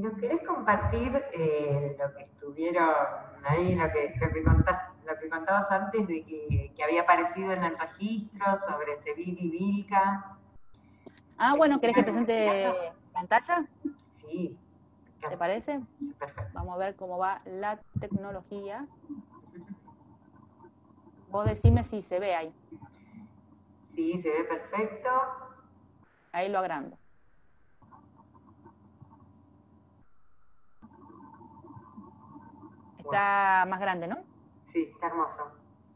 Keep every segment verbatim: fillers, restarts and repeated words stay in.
nos querés compartir eh, lo que estuvieron ahí, lo que, lo que, contás, lo que contabas antes de que, que había aparecido en el registro sobre Sevilla y Vilca? Ah, bueno, ¿querés que presente pantalla? Sí. ¿Te parece? Sí, perfecto. Vamos a ver cómo va la tecnología. Vos decime si se ve ahí. Sí, se ve perfecto. Ahí lo agrando. Está más grande, ¿no? Sí, está hermoso.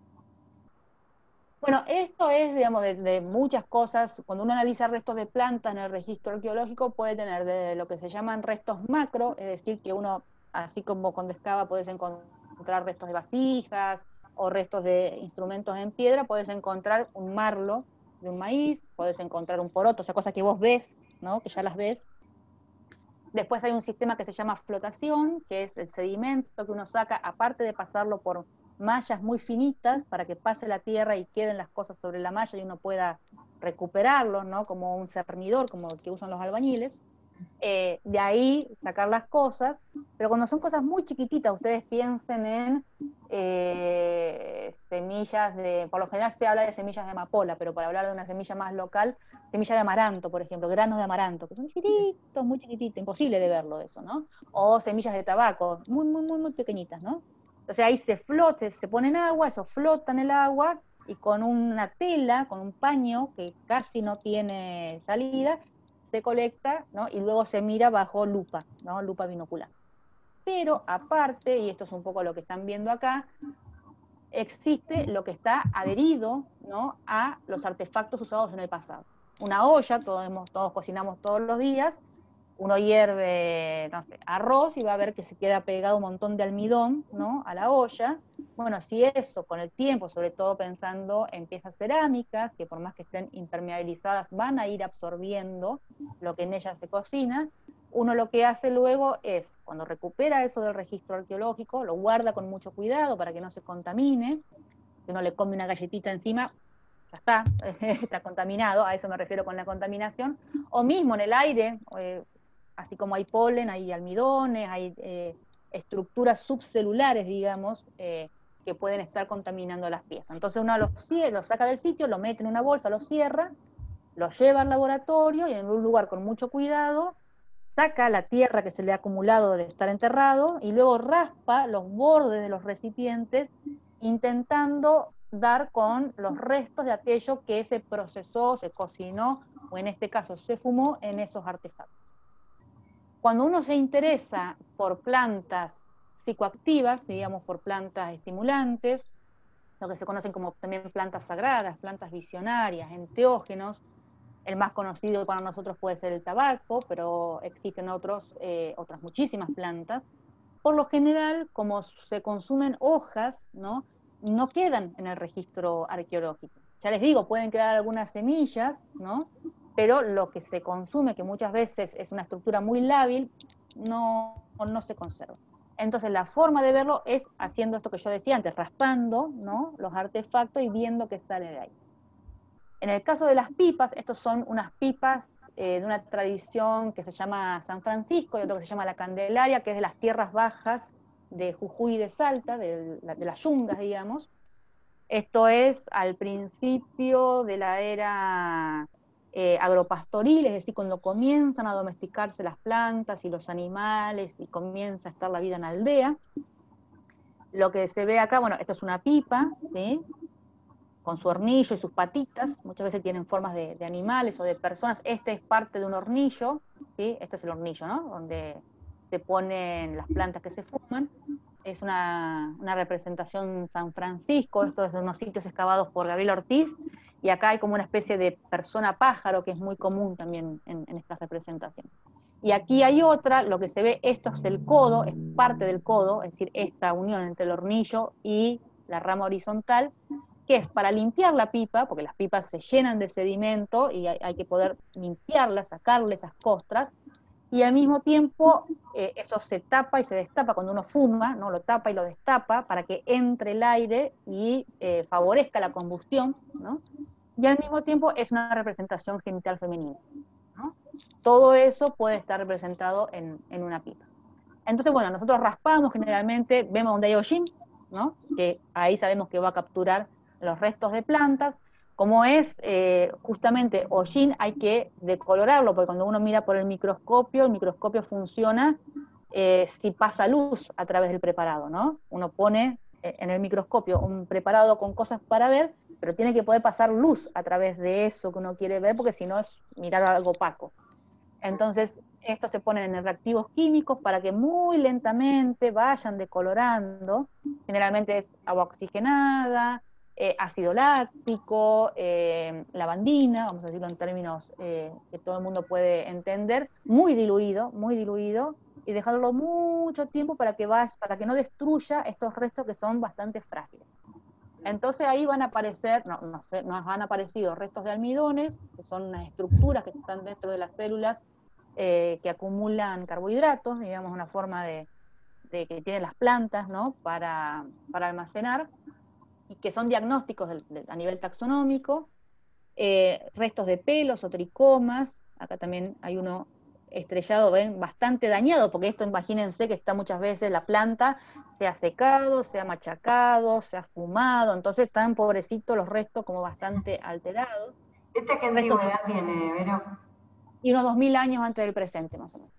Bueno, esto es, digamos, de, de muchas cosas. Cuando uno analiza restos de plantas en el registro arqueológico, puede tener de lo que se llaman restos macro, es decir, que uno, así como con excava puedes encontrar restos de vasijas o restos de instrumentos en piedra, puedes encontrar un marlo de un maíz, puedes encontrar un poroto, o sea, cosas que vos ves, ¿no? Que ya las ves. Después hay un sistema que se llama flotación, que es el sedimento que uno saca, aparte de pasarlo por mallas muy finitas para que pase la tierra y queden las cosas sobre la malla y uno pueda recuperarlo, ¿no? Como un cernidor, como el que usan los albañiles. Eh, de ahí sacar las cosas, pero cuando son cosas muy chiquititas, ustedes piensen en eh, semillas de, por lo general se habla de semillas de amapola, pero para hablar de una semilla más local, semilla de amaranto, por ejemplo, granos de amaranto, que son chiquititos, muy chiquititos, imposible de verlo eso, ¿no? O semillas de tabaco, muy, muy, muy, muy pequeñitas, ¿no? Entonces ahí se flota, se, se pone en agua, eso flota en el agua, y con una tela, con un paño que casi no tiene salida, se colecta, ¿no? Y luego se mira bajo lupa, ¿no? Lupa binocular. Pero aparte, y esto es un poco lo que están viendo acá, existe lo que está adherido, ¿no? A los artefactos usados en el pasado. Una olla, todos, hemos, todos cocinamos todos los días, uno hierve, no sé, arroz y va a ver que se queda pegado un montón de almidón, ¿no? A la olla. Bueno, si eso con el tiempo, sobre todo pensando en piezas cerámicas, que por más que estén impermeabilizadas van a ir absorbiendo lo que en ellas se cocina, uno lo que hace luego es, cuando recupera eso del registro arqueológico, lo guarda con mucho cuidado para que no se contamine, que uno le come una galletita encima, ya está, está contaminado, a eso me refiero con la contaminación, o mismo en el aire, eh, así como hay polen, hay almidones, hay eh, estructuras subcelulares, digamos, eh, que pueden estar contaminando las piezas. Entonces uno lo, lo saca del sitio, lo mete en una bolsa, lo cierra, lo lleva al laboratorio y en un lugar con mucho cuidado, saca la tierra que se le ha acumulado de estar enterrado y luego raspa los bordes de los recipientes intentando dar con los restos de aquello que se procesó, se cocinó o en este caso se fumó en esos artefactos. Cuando uno se interesa por plantas psicoactivas, digamos por plantas estimulantes, lo que se conocen como también plantas sagradas, plantas visionarias, enteógenos, el más conocido para nosotros puede ser el tabaco, pero existen otros, eh, otras muchísimas plantas. Por lo general, como se consumen hojas, ¿no? No quedan en el registro arqueológico. Ya les digo, pueden quedar algunas semillas, ¿no? Pero lo que se consume, que muchas veces es una estructura muy lábil, no, no se conserva. Entonces la forma de verlo es haciendo esto que yo decía antes, raspando, ¿no? Los artefactos y viendo qué sale de ahí. En el caso de las pipas, estos son unas pipas eh, de una tradición que se llama San Francisco y otro que se llama la Candelaria, que es de las tierras bajas de Jujuy y de Salta, de, de las yungas, digamos. Esto es al principio de la era eh, agropastoril, es decir, cuando comienzan a domesticarse las plantas y los animales y comienza a estar la vida en aldea. Lo que se ve acá, bueno, esto es una pipa, ¿sí? Con su hornillo y sus patitas, muchas veces tienen formas de, de animales o de personas. Este es parte de un hornillo, ¿sí? Este es el hornillo, ¿no? Donde se ponen las plantas que se fuman. Es una, una representación San Francisco, esto es de unos sitios excavados por Gabriel Ortiz, y acá hay como una especie de persona pájaro que es muy común también en, en estas representaciones. Y aquí hay otra, lo que se ve, esto es el codo, es parte del codo, es decir, esta unión entre el hornillo y la rama horizontal, que es para limpiar la pipa, porque las pipas se llenan de sedimento y hay, hay que poder limpiarlas, sacarle esas costras, y al mismo tiempo eh, eso se tapa y se destapa cuando uno fuma, ¿no? Lo tapa y lo destapa para que entre el aire y eh, favorezca la combustión, ¿no? Y al mismo tiempo es una representación genital femenina, ¿no? todo eso puede estar representado en, en una pipa. Entonces, bueno, nosotros raspamos generalmente, vemos donde hay hollín, ¿no? Que ahí sabemos que va a capturar los restos de plantas. Como es eh, justamente hollín, hay que decolorarlo, porque cuando uno mira por el microscopio, el microscopio funciona eh, si pasa luz a través del preparado, ¿no? Uno pone eh, en el microscopio un preparado con cosas para ver, pero tiene que poder pasar luz a través de eso que uno quiere ver, porque si no es mirar algo opaco. Entonces, estos se ponen en reactivos químicos para que muy lentamente vayan decolorando. Generalmente es agua oxigenada, eh, ácido láctico, eh, lavandina, vamos a decirlo en términos eh, que todo el mundo puede entender, muy diluido, muy diluido, y dejarlo mucho tiempo para que, vaya, para que no destruya estos restos que son bastante frágiles. Entonces ahí van a aparecer, no, no sé, nos han aparecido restos de almidones, que son unas estructuras que están dentro de las células eh, que acumulan carbohidratos, digamos, una forma de, de que tienen las plantas, ¿no? Para, para almacenar, y que son diagnósticos de, de, a nivel taxonómico, eh, restos de pelos o tricomas, acá también hay uno estrellado, ven, bastante dañado, porque esto imagínense que está muchas veces la planta, se ha secado, se ha machacado, se ha fumado, entonces están pobrecitos los restos como bastante alterados. ¿Esta qué Restos, antigüedad tiene, Vero? y unos dos mil años antes del presente, más o menos.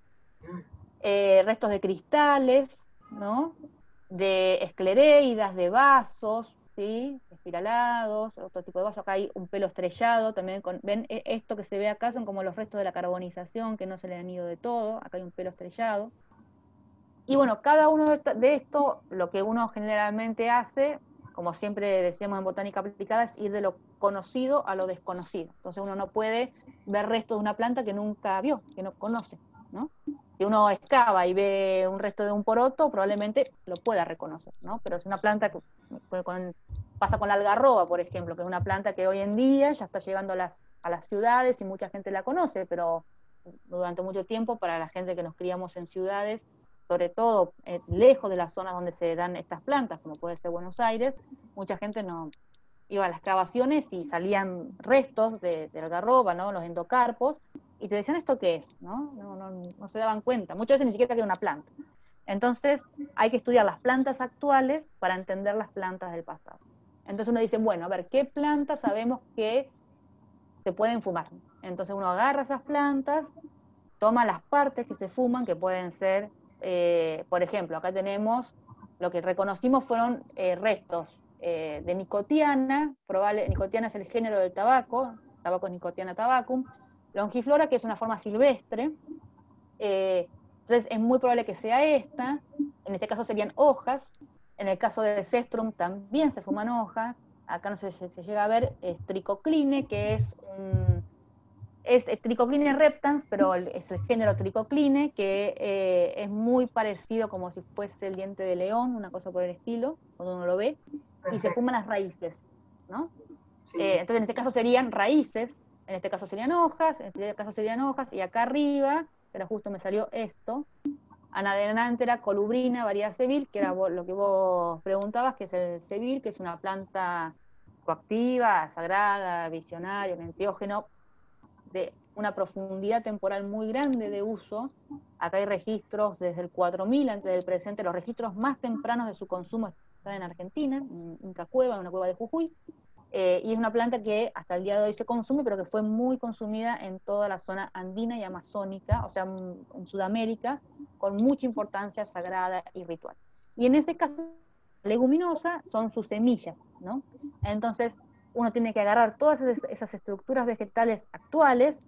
Eh, restos de cristales, ¿no? De esclereidas, de vasos, ¿sí? Espiralados, otro tipo de vasos. Acá hay un pelo estrellado, también con, ven, esto que se ve acá son como los restos de la carbonización, que no se le han ido de todo, acá hay un pelo estrellado. Y bueno, cada uno de esto, lo que uno generalmente hace, como siempre decíamos en botánica aplicada, es ir de lo conocido a lo desconocido. Entonces uno no puede ver restos de una planta que nunca vio, que no conoce, ¿no? Si uno excava y ve un resto de un poroto, probablemente lo pueda reconocer, ¿no? Pero es una planta que con, pasa con la algarroba, por ejemplo, que es una planta que hoy en día ya está llegando a las, a las ciudades y mucha gente la conoce, pero durante mucho tiempo para la gente que nos criamos en ciudades, sobre todo eh, lejos de las zonas donde se dan estas plantas, como puede ser Buenos Aires, mucha gente no iba a las excavaciones y salían restos de, de algarroba, ¿no? Los endocarpos, y te decían, ¿esto qué es? ¿No? No, no, no se daban cuenta, muchas veces ni siquiera que era una planta. Entonces hay que estudiar las plantas actuales para entender las plantas del pasado. Entonces uno dice, bueno, a ver, ¿qué plantas sabemos que se pueden fumar? Entonces uno agarra esas plantas, toma las partes que se fuman, que pueden ser, eh, por ejemplo, acá tenemos, lo que reconocimos fueron eh, restos eh, de nicotiana, probable, nicotiana es el género del tabaco, tabaco Nicotiana tabacum, longiflora, que es una forma silvestre, eh, entonces es muy probable que sea esta, en este caso serían hojas, en el caso de Cestrum también se fuman hojas, acá no sé si se llega a ver, es tricocline, que es un... Es Tricocline reptans, pero es el género Tricocline, que eh, es muy parecido como si fuese el diente de león, una cosa por el estilo, cuando uno lo ve, Perfecto. Y se fuman las raíces, ¿no? Sí. Eh, entonces en este caso serían raíces, en este caso serían hojas, en este caso serían hojas, y acá arriba, pero justo me salió esto, Anadenanthera colubrina, variedad Seville, que era lo que vos preguntabas, que es el Seville, que es una planta coactiva, sagrada, visionaria, un enteógeno, de una profundidad temporal muy grande de uso. Acá hay registros desde el cuatro mil antes del presente, los registros más tempranos de su consumo están en Argentina, en Inca Cueva, en una cueva de Jujuy, eh, y es una planta que hasta el día de hoy se consume, pero que fue muy consumida en toda la zona andina y amazónica, o sea, en Sudamérica, con mucha importancia sagrada y ritual. Y en ese caso, leguminosa son sus semillas, ¿no? Entonces, uno tiene que agarrar todas esas estructuras vegetales actuales,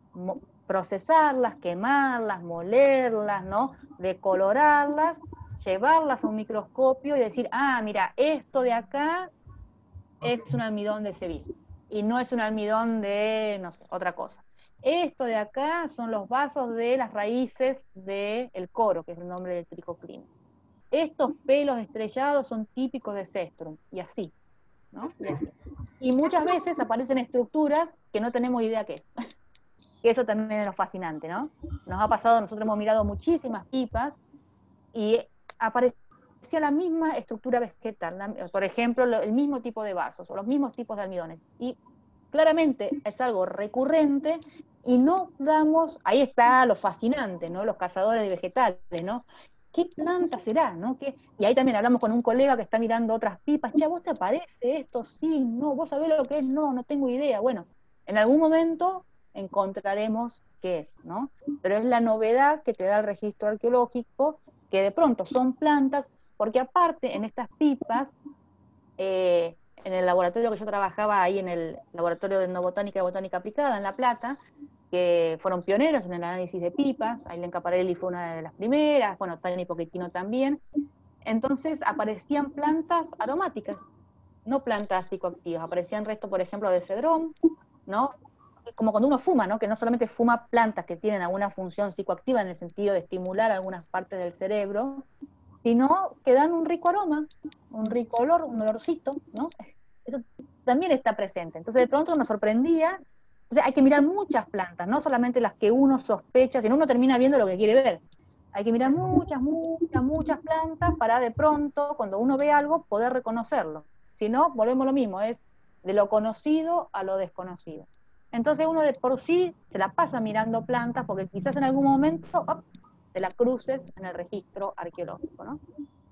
procesarlas, quemarlas, molerlas, ¿no? Decolorarlas, llevarlas a un microscopio y decir, ah, mira, esto de acá es un almidón de Seville, y no es un almidón de, no sé, otra cosa. Esto de acá son los vasos de las raíces del coro, que es el nombre del tricocline. Estos pelos estrellados son típicos de Cestrum, y así, ¿no? Y así. Y muchas veces aparecen estructuras que no tenemos idea qué es. Y eso también es lo fascinante, ¿no? Nos ha pasado, nosotros hemos mirado muchísimas pipas y aparecía la misma estructura vegetal, la, por ejemplo, lo, el mismo tipo de vasos o los mismos tipos de almidones. Y claramente es algo recurrente y no damos, ahí está lo fascinante, ¿no? Los cazadores de vegetales, ¿no? ¿Qué planta será, no? ¿Qué? Y ahí también hablamos con un colega que está mirando otras pipas, che, ¿a vos te aparece esto? Sí, no, ¿vos sabés lo que es? No, no tengo idea. Bueno, en algún momento encontraremos qué es, ¿no? Pero es la novedad que te da el registro arqueológico, que de pronto son plantas, porque aparte en estas pipas, eh, en el laboratorio que yo trabajaba ahí en el laboratorio de etnobotánica y botánica aplicada en La Plata, que fueron pioneros en el análisis de pipas, Ailén Caparelli fue una de las primeras, bueno, Tani Pochettino también, entonces aparecían plantas aromáticas, no plantas psicoactivas, aparecían restos, por ejemplo, de cedrón, ¿no? Como cuando uno fuma, ¿no? Que no solamente fuma plantas que tienen alguna función psicoactiva en el sentido de estimular algunas partes del cerebro, sino que dan un rico aroma, un rico olor, un olorcito, ¿no? Eso también está presente. Entonces de pronto nos sorprendía. Entonces hay que mirar muchas plantas, no solamente las que uno sospecha, sino uno termina viendo lo que quiere ver. Hay que mirar muchas, muchas, muchas plantas para de pronto, cuando uno ve algo, poder reconocerlo. Si no, volvemos a lo mismo, es de lo conocido a lo desconocido. Entonces uno de por sí se la pasa mirando plantas, porque quizás en algún momento op, te la cruces en el registro arqueológico, ¿no?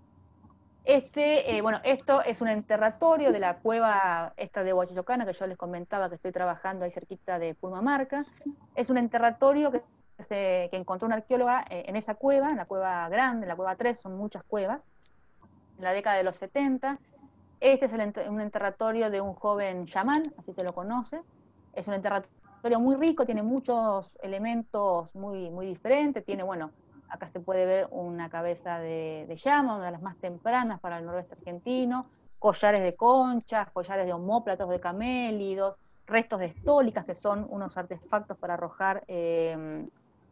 Este, eh, bueno, esto es un enterratorio de la cueva esta de Huachillocana, que yo les comentaba que estoy trabajando ahí cerquita de Purmamarca. Es un enterratorio que, se, que encontró una arqueóloga eh, en esa cueva, en la cueva grande, en la cueva tres, son muchas cuevas, en la década de los setenta. Este es el enter, un enterratorio de un joven chamán, así se lo conoce. Es un enterratorio muy rico, tiene muchos elementos muy, muy diferentes, tiene, bueno, acá se puede ver una cabeza de, de llama, una de las más tempranas para el noroeste argentino, collares de conchas, collares de omóplatos de camélidos, restos de estólicas, que son unos artefactos para arrojar eh,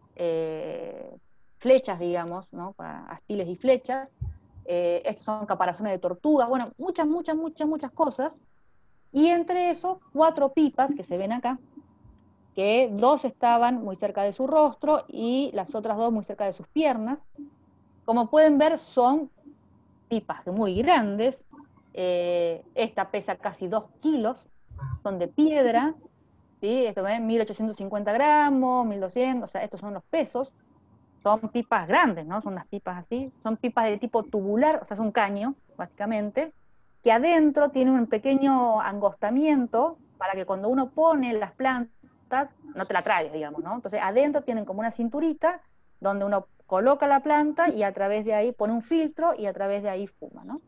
eh, flechas, digamos, ¿no? Para astiles y flechas. Eh, estos son caparazones de tortuga, bueno, muchas, muchas, muchas, muchas cosas. Y entre eso, cuatro pipas que se ven acá, que dos estaban muy cerca de su rostro y las otras dos muy cerca de sus piernas. Como pueden ver, son pipas muy grandes. Eh, esta pesa casi dos kilos, son de piedra, ¿sí? Esto ven, mil ochocientos cincuenta gramos, mil doscientos, o sea, estos son los pesos. Son pipas grandes, ¿no? Son unas pipas así, son pipas de tipo tubular, o sea, es un caño, básicamente, que adentro tiene un pequeño angostamiento para que cuando uno pone las plantas, no te la tragues, digamos, ¿no? Entonces, adentro tienen como una cinturita donde uno coloca la planta y a través de ahí pone un filtro y a través de ahí fuma, ¿no?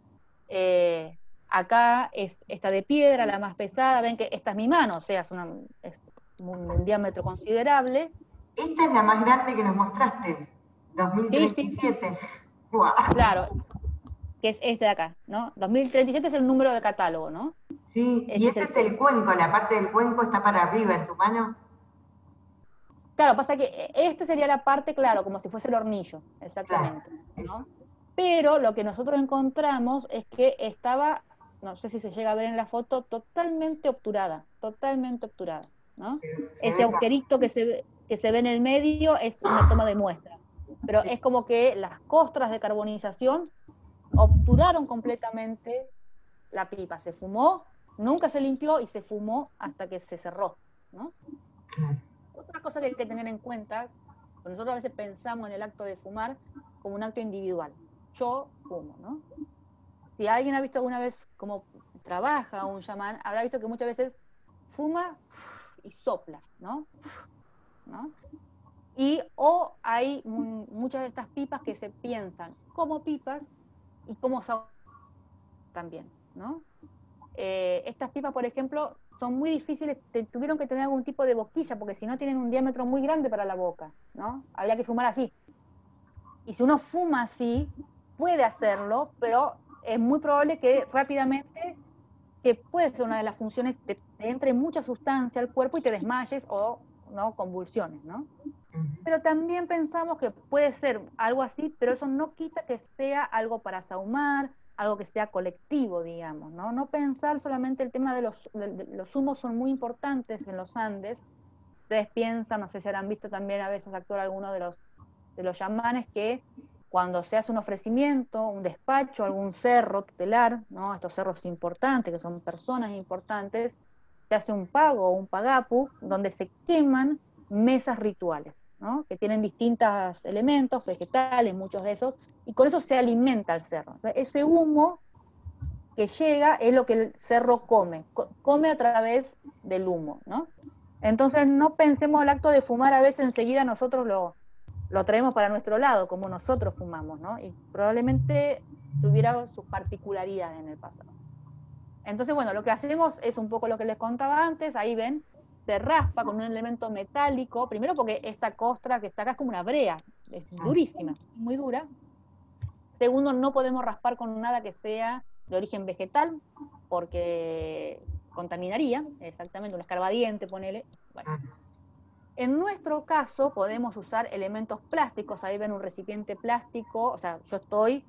Eh, acá es esta de piedra, la más pesada, ven que esta es mi mano, o sea, es, una, es un, un diámetro considerable. Esta es la más grande que nos mostraste, Sí, sí, dos mil treinta y siete. Wow. claro, que es este de acá, ¿no? dos mil treinta y siete es el número de catálogo, ¿no? Sí, y Este es ese el es el peso. cuenco, la parte del cuenco está para arriba en tu mano. Claro, pasa que este sería la parte, claro, como si fuese el hornillo, Claro, exactamente, eso. ¿no? Pero lo que nosotros encontramos es que estaba, no sé si se llega a ver en la foto, totalmente obturada, totalmente obturada, ¿no? Se, se Ese ve claro. agujerito que se, ve- que se ve en el medio es una toma de muestra, pero Sí. es como que las costras de carbonización obturaron completamente la pipa, se fumó, nunca se limpió y se fumó hasta que se cerró, ¿no? Claro. Otra cosa que hay que tener en cuenta, pues nosotros a veces pensamos en el acto de fumar como un acto individual. Yo fumo, ¿no? Si alguien ha visto alguna vez cómo trabaja un chamán, habrá visto que muchas veces fuma y sopla, ¿no? ¿No? Y o hay muchas de estas pipas que se piensan como pipas y como también, ¿no? Eh, estas pipas, por ejemplo, son muy difíciles, te, tuvieron que tener algún tipo de boquilla, porque si no tienen un diámetro muy grande para la boca, ¿no? Habría que fumar así. Y si uno fuma así, puede hacerlo, pero es muy probable que rápidamente, que puede ser una de las funciones, te, te entre mucha sustancia al cuerpo y te desmayes o no convulsiones, ¿no? Pero también pensamos que puede ser algo así, pero eso no quita que sea algo para sahumar, algo que sea colectivo, digamos, ¿no? No pensar solamente el tema de los, de, de los humos son muy importantes en los Andes. Ustedes piensan, no sé si habrán visto también a veces actuar alguno de los, de los chamanes, que cuando se hace un ofrecimiento, un despacho, algún cerro tutelar, ¿no? Estos cerros importantes, que son personas importantes, se hace un pago o un pagapu, donde se queman mesas rituales, ¿no? Que tienen distintos elementos, vegetales, muchos de esos, y con eso se alimenta el cerro. O sea, ese humo que llega es lo que el cerro come, come a través del humo, ¿no? Entonces no pensemos el acto de fumar, a veces enseguida nosotros lo, lo traemos para nuestro lado, como nosotros fumamos, ¿no? Y probablemente tuviera sus particularidades en el pasado. Entonces, bueno, lo que hacemos es un poco lo que les contaba antes, ahí ven, se raspa con un elemento metálico, primero porque esta costra que está acá es como una brea, es durísima, muy dura. Segundo, no podemos raspar con nada que sea de origen vegetal, porque contaminaría, exactamente, un escarbadiente, ponele. Bueno. En nuestro caso, podemos usar elementos plásticos, ahí ven un recipiente plástico, o sea, yo estoy,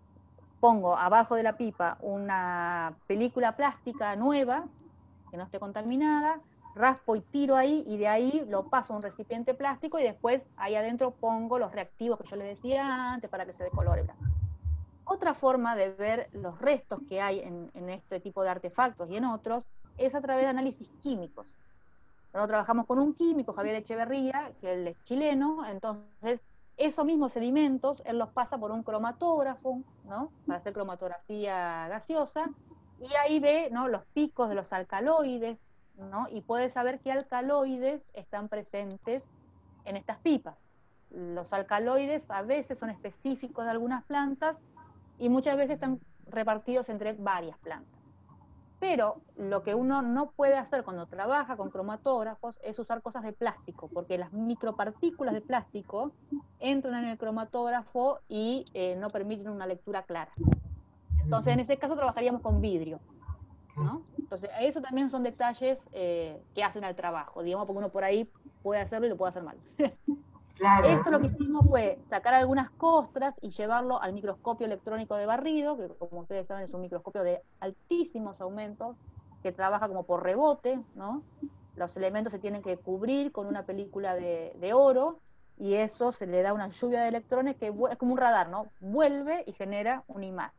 pongo abajo de la pipa una película plástica nueva, que no esté contaminada, raspo y tiro ahí, y de ahí lo paso a un recipiente plástico, y después ahí adentro pongo los reactivos que yo les decía antes para que se decolore. Otra forma de ver los restos que hay en, en este tipo de artefactos y en otros es a través de análisis químicos. Nosotros trabajamos con un químico, Javier Echeverría, que él es chileno, entonces esos mismos sedimentos él los pasa por un cromatógrafo, ¿no? Para hacer cromatografía gaseosa, y ahí ve, ¿no?, los picos de los alcaloides, ¿no? Y puede saber qué alcaloides están presentes en estas pipas. Los alcaloides a veces son específicos de algunas plantas, y muchas veces están repartidos entre varias plantas. Pero lo que uno no puede hacer cuando trabaja con cromatógrafos es usar cosas de plástico, porque las micropartículas de plástico entran en el cromatógrafo y eh, no permiten una lectura clara. Entonces, en ese caso trabajaríamos con vidrio, ¿no? Entonces, eso también son detalles eh, que hacen al trabajo, digamos, porque uno por ahí puede hacerlo y lo puede hacer mal. Claro. Esto lo que hicimos fue sacar algunas costras y llevarlo al microscopio electrónico de barrido, que como ustedes saben es un microscopio de altísimos aumentos, que trabaja como por rebote, ¿no? Los elementos se tienen que cubrir con una película de, de oro, y eso se le da una lluvia de electrones que es como un radar, ¿no? Vuelve y genera una imagen.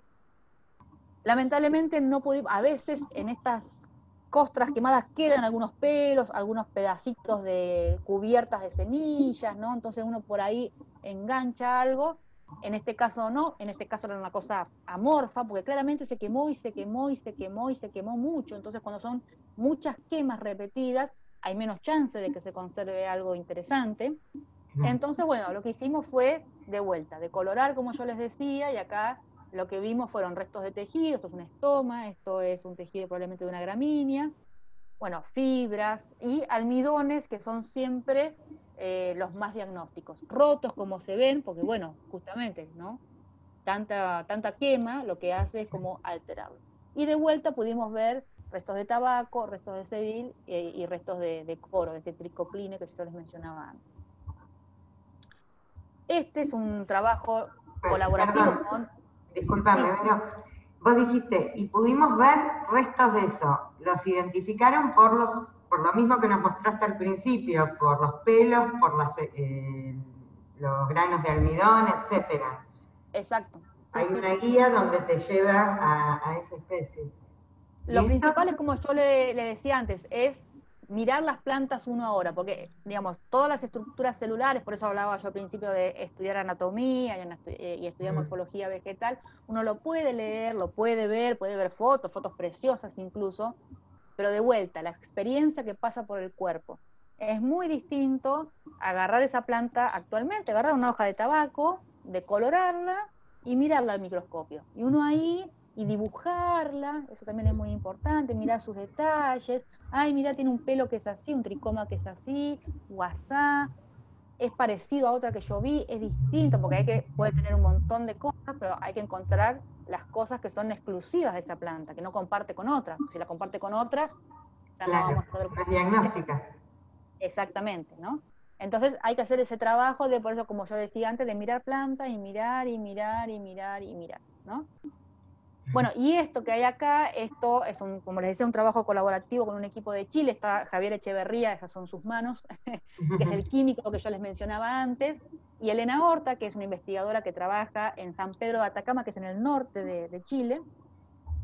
Lamentablemente no pudimos, a veces en estas costras quemadas quedan algunos pelos, algunos pedacitos de cubiertas de semillas, ¿no? Entonces uno por ahí engancha algo, en este caso no, en este caso era una cosa amorfa, porque claramente se quemó y se quemó y se quemó y se quemó mucho, entonces cuando son muchas quemas repetidas, hay menos chance de que se conserve algo interesante. Entonces, bueno, lo que hicimos fue de vuelta, decolorar, como yo les decía, y acá lo que vimos fueron restos de tejido, esto es un estoma, esto es un tejido probablemente de una gramínea, bueno, fibras y almidones, que son siempre eh, los más diagnósticos, rotos como se ven, porque bueno, justamente, ¿no? Tanta, tanta quema lo que hace es como alterarlo. Y de vuelta pudimos ver restos de tabaco, restos de cevil eh, y restos de, de coro, de este tricocline que yo les mencionaba antes. Este es un trabajo colaborativo. Perdón, con... Disculpame, sí. Pero vos dijiste, y pudimos ver restos de eso. ¿Los identificaron por los por lo mismo que nos mostraste al principio? Por los pelos, por las, eh, los granos de almidón, etcétera. Exacto. Sí, Hay sí, una sí. guía donde te lleva a, a esa especie. Lo principal es, como yo le, le decía antes, es mirar las plantas uno a hora, porque, digamos, todas las estructuras celulares, por eso hablaba yo al principio de estudiar anatomía y, y estudiar morfología vegetal, uno lo puede leer, lo puede ver, puede ver fotos, fotos preciosas incluso, pero de vuelta, la experiencia que pasa por el cuerpo. Es muy distinto agarrar esa planta actualmente, agarrar una hoja de tabaco, decolorarla y mirarla al microscopio. Y uno ahí, y dibujarla, eso también es muy importante, mirar sus detalles. Ay, mira, tiene un pelo que es así, un tricoma que es así, guasá, es parecido a otra que yo vi, es distinto, porque hay que, puede tener un montón de cosas, pero hay que encontrar las cosas que son exclusivas de esa planta, que no comparte con otra. Si la comparte con otra, ya claro, no vamos a saber. Es diagnóstica. Exactamente, ¿no? Entonces hay que hacer ese trabajo de, por eso, como yo decía antes, de mirar plantas y mirar y mirar y mirar y mirar, ¿no? Bueno, y esto que hay acá, esto es, un, como les decía, un trabajo colaborativo con un equipo de Chile, está Javier Echeverría, esas son sus manos, que es el químico que yo les mencionaba antes, y Elena Horta, que es una investigadora que trabaja en San Pedro de Atacama, que es en el norte de, de Chile.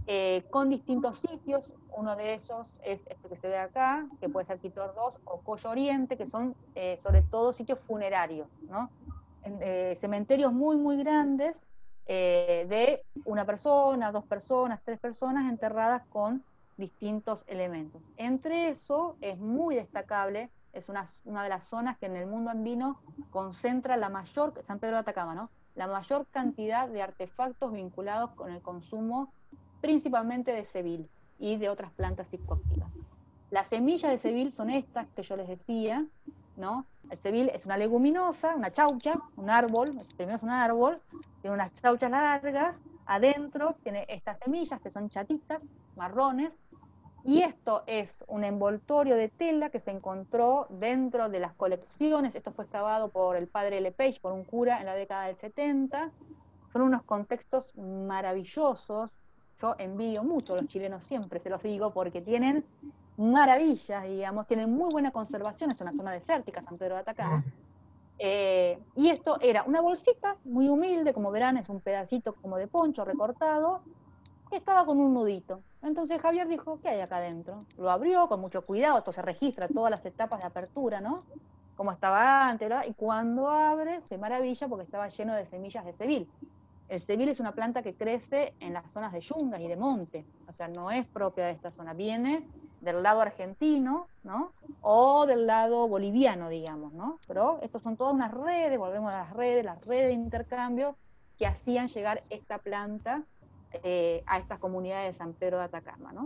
eh, con distintos sitios. Uno de ellos es este que se ve acá, que puede ser Quito dos o Coyo Oriente, que son eh, sobre todo sitios funerarios, ¿no? En, eh, cementerios muy, muy grandes, eh, de una persona, dos personas, tres personas enterradas con distintos elementos. Entre eso es muy destacable, es una, una de las zonas que en el mundo andino concentra la mayor, San Pedro de Atacama, ¿no? La mayor cantidad de artefactos vinculados con el consumo principalmente de cebil y de otras plantas psicoactivas. Las semillas de cebil son estas que yo les decía, ¿no? El cebil es una leguminosa, una chaucha, un árbol, primero es un árbol, tiene unas chauchas largas, adentro tiene estas semillas que son chatitas, marrones, y esto es un envoltorio de tela que se encontró dentro de las colecciones. Esto fue excavado por el padre Lepage, por un cura en la década del setenta. Son unos contextos maravillosos. Yo envidio mucho a los chilenos, siempre se los digo, porque tienen maravillas, digamos, tienen muy buena conservación. Es una zona desértica, San Pedro de Atacama. Eh, y esto era una bolsita muy humilde, como verán, es un pedacito como de poncho recortado, que estaba con un nudito. Entonces Javier dijo, ¿qué hay acá adentro? Lo abrió con mucho cuidado, esto se registra, todas las etapas de apertura, ¿no? Como estaba antes, ¿verdad? Y cuando abre, se maravilla porque estaba lleno de semillas de cebil. El cebil es una planta que crece en las zonas de yungas y de monte, o sea, no es propia de esta zona, viene del lado argentino, ¿no? O del lado boliviano, digamos, ¿no? Pero estos son todas unas redes, volvemos a las redes, las redes de intercambio que hacían llegar esta planta eh, a estas comunidades de San Pedro de Atacama, ¿no?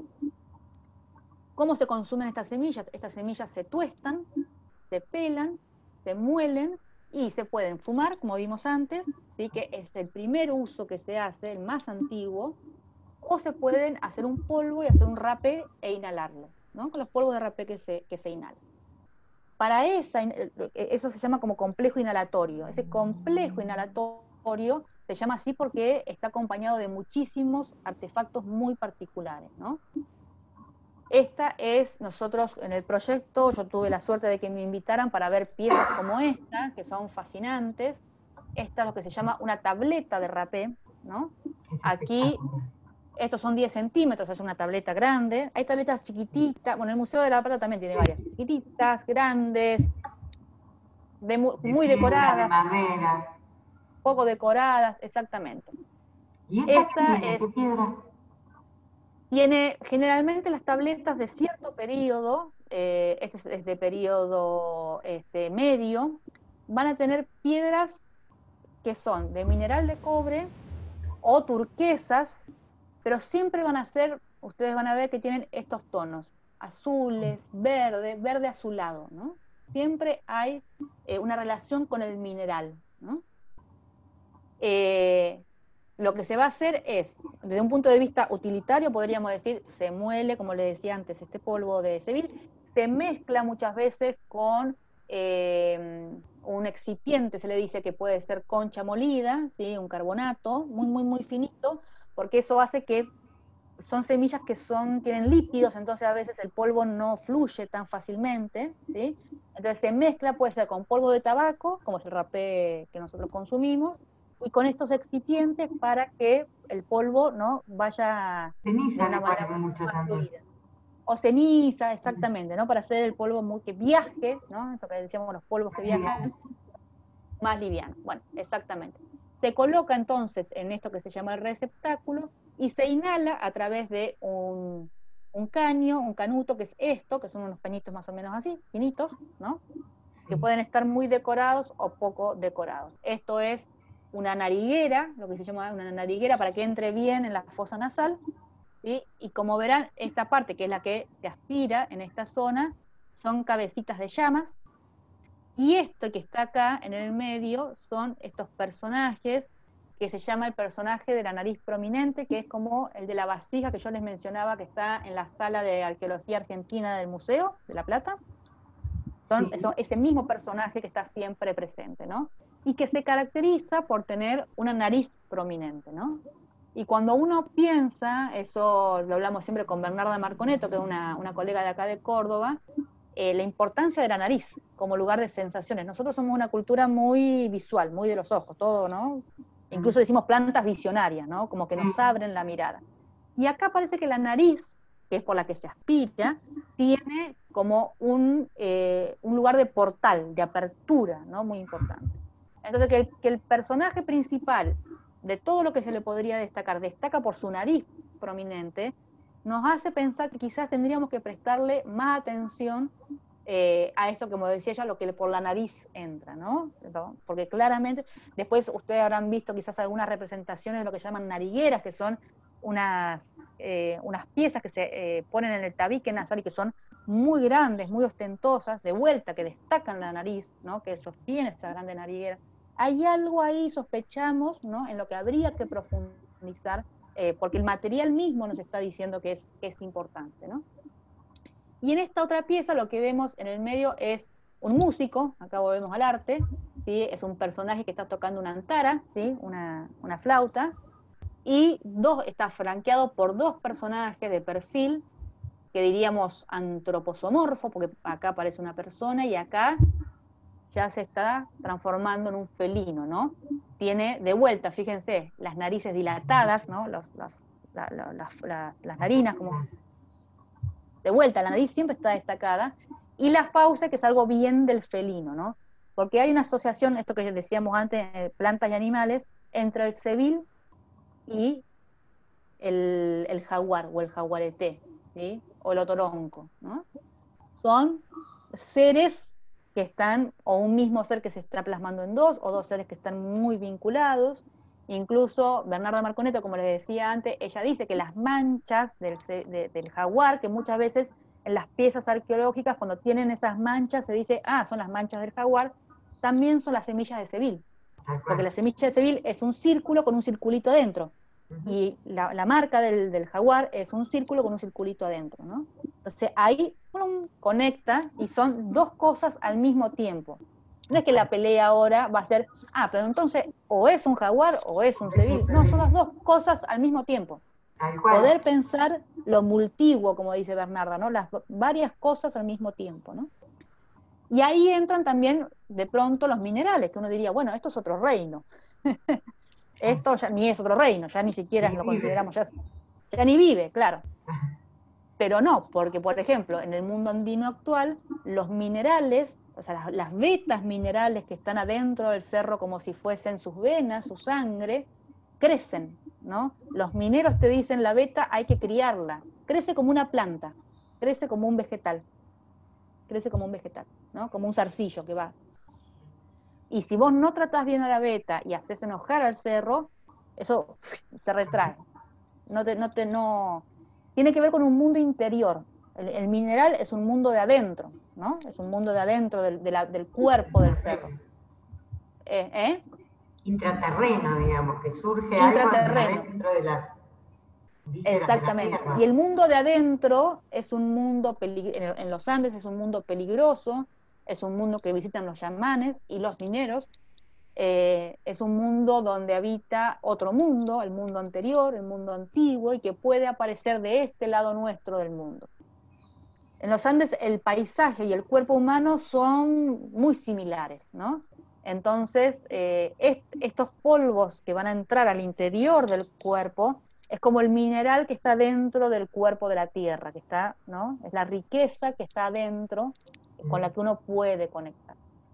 ¿Cómo se consumen estas semillas? Estas semillas se tuestan, se pelan, se muelen y se pueden fumar, como vimos antes, ¿sí? Que es el primer uso que se hace, el más antiguo, o se pueden hacer un polvo y hacer un rapé e inhalarlo, ¿no? Con los polvos de rapé que se, que se inhalan. Para esa, eso se llama como complejo inhalatorio. Ese complejo inhalatorio se llama así porque está acompañado de muchísimos artefactos muy particulares, ¿no? Esta es, nosotros en el proyecto, yo tuve la suerte de que me invitaran para ver piezas como esta, que son fascinantes. Esta es lo que se llama una tableta de rapé, ¿no? Aquí, estos son diez centímetros, es una tableta grande. Hay tabletas chiquititas, bueno, el Museo de la Plata también tiene varias, chiquititas, grandes, de muy, de muy piedra, decoradas, de madera. poco decoradas, exactamente. ¿Y esta, esta qué tiene? es... ¿Qué piedra? Tiene generalmente las tabletas de cierto periodo, eh, este es, es de periodo este, medio, van a tener piedras que son de mineral de cobre o turquesas, pero siempre van a ser, ustedes van a ver que tienen estos tonos, azules, verde, verde azulado, ¿no? Siempre hay eh, una relación con el mineral, ¿no? Eh, Lo que se va a hacer es, desde un punto de vista utilitario, podríamos decir, se muele, como les decía antes, este polvo de cebil, se mezcla muchas veces con eh, un excipiente, se le dice que puede ser concha molida, ¿sí? Un carbonato muy, muy, muy finito, porque eso hace que son semillas que son, tienen lípidos, entonces a veces el polvo no fluye tan fácilmente, ¿sí? Entonces se mezcla, puede ser con polvo de tabaco, como es el rapé que nosotros consumimos, y con estos excipientes para que el polvo, ¿no?, vaya de Ceniza una le manera ponen mucho más también. fluida. O ceniza, exactamente, ¿no? Para hacer el polvo muy, que viaje, ¿no? Esto que decíamos, los polvos que viajan, más liviano. Bueno, exactamente. Se coloca entonces en esto que se llama el receptáculo y se inhala a través de un, un caño, un canuto, que es esto, que son unos cañitos más o menos así, finitos, ¿no? Que pueden estar muy decorados o poco decorados. Esto es una nariguera, lo que se llama una nariguera para que entre bien en la fosa nasal, ¿sí? Y como verán, esta parte, que es la que se aspira en esta zona, son cabecitas de llamas, y esto que está acá en el medio son estos personajes, que se llama el personaje de la nariz prominente, que es como el de la vasija que yo les mencionaba, que está en la sala de arqueología argentina del Museo de La Plata. Son, Sí. son ese mismo personaje que está siempre presente, ¿no? Y que se caracteriza por tener una nariz prominente, ¿no? Y cuando uno piensa, eso lo hablamos siempre con Bernarda Marconeto, que es una, una colega de acá de Córdoba, eh, la importancia de la nariz como lugar de sensaciones. Nosotros somos una cultura muy visual, muy de los ojos, todo, ¿no? Incluso decimos plantas visionarias, ¿no? Como que nos abren la mirada. Y acá parece que la nariz, que es por la que se aspira, tiene como un, eh, un lugar de portal, de apertura, ¿no? Muy importante. Entonces, que el, que el personaje principal, de todo lo que se le podría destacar, destaca por su nariz prominente, nos hace pensar que quizás tendríamos que prestarle más atención eh, a esto, como decía ella, lo que por la nariz entra, ¿no? Porque claramente, después ustedes habrán visto quizás algunas representaciones de lo que llaman narigueras, que son unas, eh, unas piezas que se eh, ponen en el tabique nasal y que son muy grandes, muy ostentosas, de vuelta, que destacan la nariz, ¿no? Que sostiene esta grande nariguera. Hay algo ahí, sospechamos, ¿no? En lo que habría que profundizar, eh, porque el material mismo nos está diciendo que es, que es importante, ¿no? Y en esta otra pieza lo que vemos en el medio es un músico, acá volvemos al arte, ¿sí? Es un personaje que está tocando una antara, ¿sí? una, una flauta, y dos, está flanqueado por dos personajes de perfil, que diríamos antroposomorfo, porque acá aparece una persona y acá ya se está transformando en un felino, ¿no? Tiene de vuelta, fíjense, las narices dilatadas, ¿no? Los, los, la, la, las, las, las narinas como de vuelta, la nariz siempre está destacada, y la fauce, que es algo bien del felino, ¿no? Porque hay una asociación, esto que decíamos antes, eh, plantas y animales, entre el cebil y el, el jaguar, o el jaguarete, ¿sí? O el otoronco, ¿no? Son seres que están, o un mismo ser que se está plasmando en dos, o dos seres que están muy vinculados. Incluso Bernarda Marconetto, como les decía antes, ella dice que las manchas del, de, del jaguar, que muchas veces en las piezas arqueológicas, cuando tienen esas manchas, se dice, ah, son las manchas del jaguar, también son las semillas de cebil, porque la semilla de cebil es un círculo con un circulito adentro, y la, la marca del, del jaguar es un círculo con un circulito adentro, ¿no? Entonces ahí plum, conecta, y son dos cosas al mismo tiempo. No es que la pelea ahora va a ser, ah, pero entonces o es un jaguar o es un cebil. No, son las dos cosas al mismo tiempo. Poder pensar lo multiguo, como dice Bernarda, ¿no? Las varias cosas al mismo tiempo, ¿no? Y ahí entran también de pronto los minerales, que uno diría, bueno, esto es otro reino. Esto ya ni es otro reino, ya ni siquiera lo consideramos, ya, ya ni vive, claro. Pero no, porque por ejemplo, en el mundo andino actual, los minerales, o sea, las, las vetas minerales que están adentro del cerro como si fuesen sus venas, su sangre, crecen, ¿no? Los mineros te dicen, la veta hay que criarla, crece como una planta, crece como un vegetal, crece como un vegetal, ¿no? Como un zarcillo que va. Y si vos no tratás bien a la veta y haces enojar al cerro, eso se retrae. No te, no te, no... Tiene que ver con un mundo interior. El, el mineral es un mundo de adentro, ¿no? Es un mundo de adentro del, de la, del cuerpo del cerro. Eh, ¿eh? Intraterreno, digamos, que surge algo dentro de la... Exactamente. Y el mundo de adentro es un mundo, en los Andes es un mundo peligroso, es un mundo que visitan los chamanes y los mineros, eh, es un mundo donde habita otro mundo, el mundo anterior, el mundo antiguo, y que puede aparecer de este lado nuestro del mundo. En los Andes el paisaje y el cuerpo humano son muy similares, ¿no? Entonces, eh, est estos polvos que van a entrar al interior del cuerpo es como el mineral que está dentro del cuerpo de la tierra, que está, ¿no? Es la riqueza que está dentro, con la que uno puede conectar.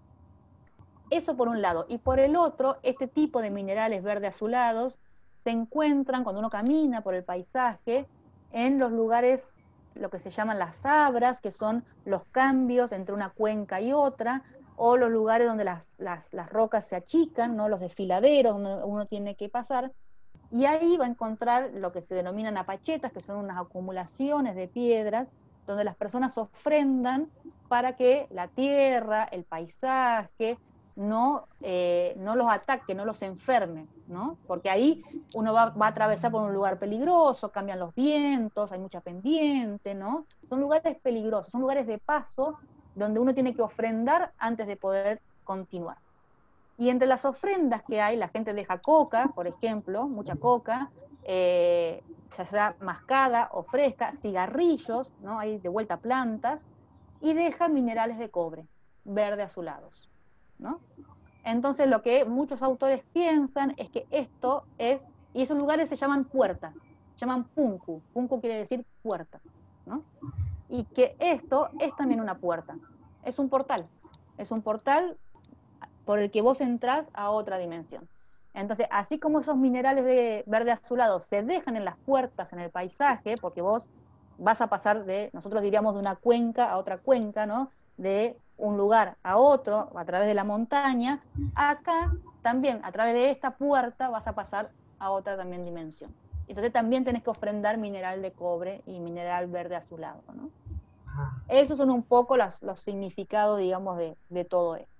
Eso por un lado. Y por el otro, este tipo de minerales verde azulados se encuentran cuando uno camina por el paisaje en los lugares, lo que se llaman las sabras, que son los cambios entre una cuenca y otra, o los lugares donde las, las, las rocas se achican, ¿no? Los desfiladeros donde uno tiene que pasar. Y ahí va a encontrar lo que se denominan apachetas, que son unas acumulaciones de piedras, donde las personas ofrendan para que la tierra, el paisaje, no, eh, no los ataque, no los enferme, ¿no? Porque ahí uno va, va a atravesar por un lugar peligroso, cambian los vientos, hay mucha pendiente, ¿no? Son lugares peligrosos, son lugares de paso donde uno tiene que ofrendar antes de poder continuar. Y entre las ofrendas que hay, la gente deja coca, por ejemplo, mucha coca, eh, ya sea mascada o fresca, cigarrillos, ¿no? Hay de vuelta plantas, y deja minerales de cobre, verde azulados, ¿no? Entonces lo que muchos autores piensan es que esto es, y esos lugares se llaman puertas, se llaman punku. Punku quiere decir puerta, ¿no? Y que esto es también una puerta, es un portal, es un portal por el que vos entrás a otra dimensión. Entonces, así como esos minerales de verde azulado se dejan en las puertas, en el paisaje, porque vos vas a pasar de, nosotros diríamos de una cuenca a otra cuenca, ¿no? De un lugar a otro, a través de la montaña, acá también, a través de esta puerta, vas a pasar a otra también dimensión. Entonces también tenés que ofrendar mineral de cobre y mineral verde azulado, ¿no? Esos son un poco los, los significados, digamos, de, de todo esto.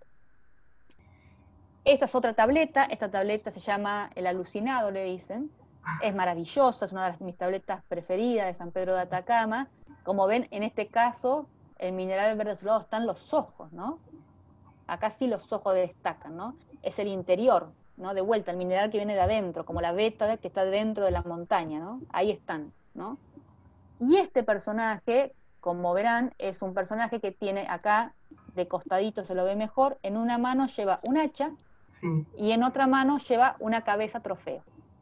Esta es otra tableta, esta tableta se llama El Alucinado, le dicen. Es maravillosa, es una de las, mis tabletas preferidas de San Pedro de Atacama. Como ven, en este caso, el mineral verde azulado están los ojos, ¿no? Acá sí los ojos destacan, ¿no? Es el interior, ¿no? De vuelta, el mineral que viene de adentro, como la beta que está dentro de la montaña, ¿no? Ahí están, ¿no? Y este personaje, como verán, es un personaje que tiene acá, de costadito se lo ve mejor, en una mano lleva un hacha, sí, y en otra mano lleva una cabeza trofeo,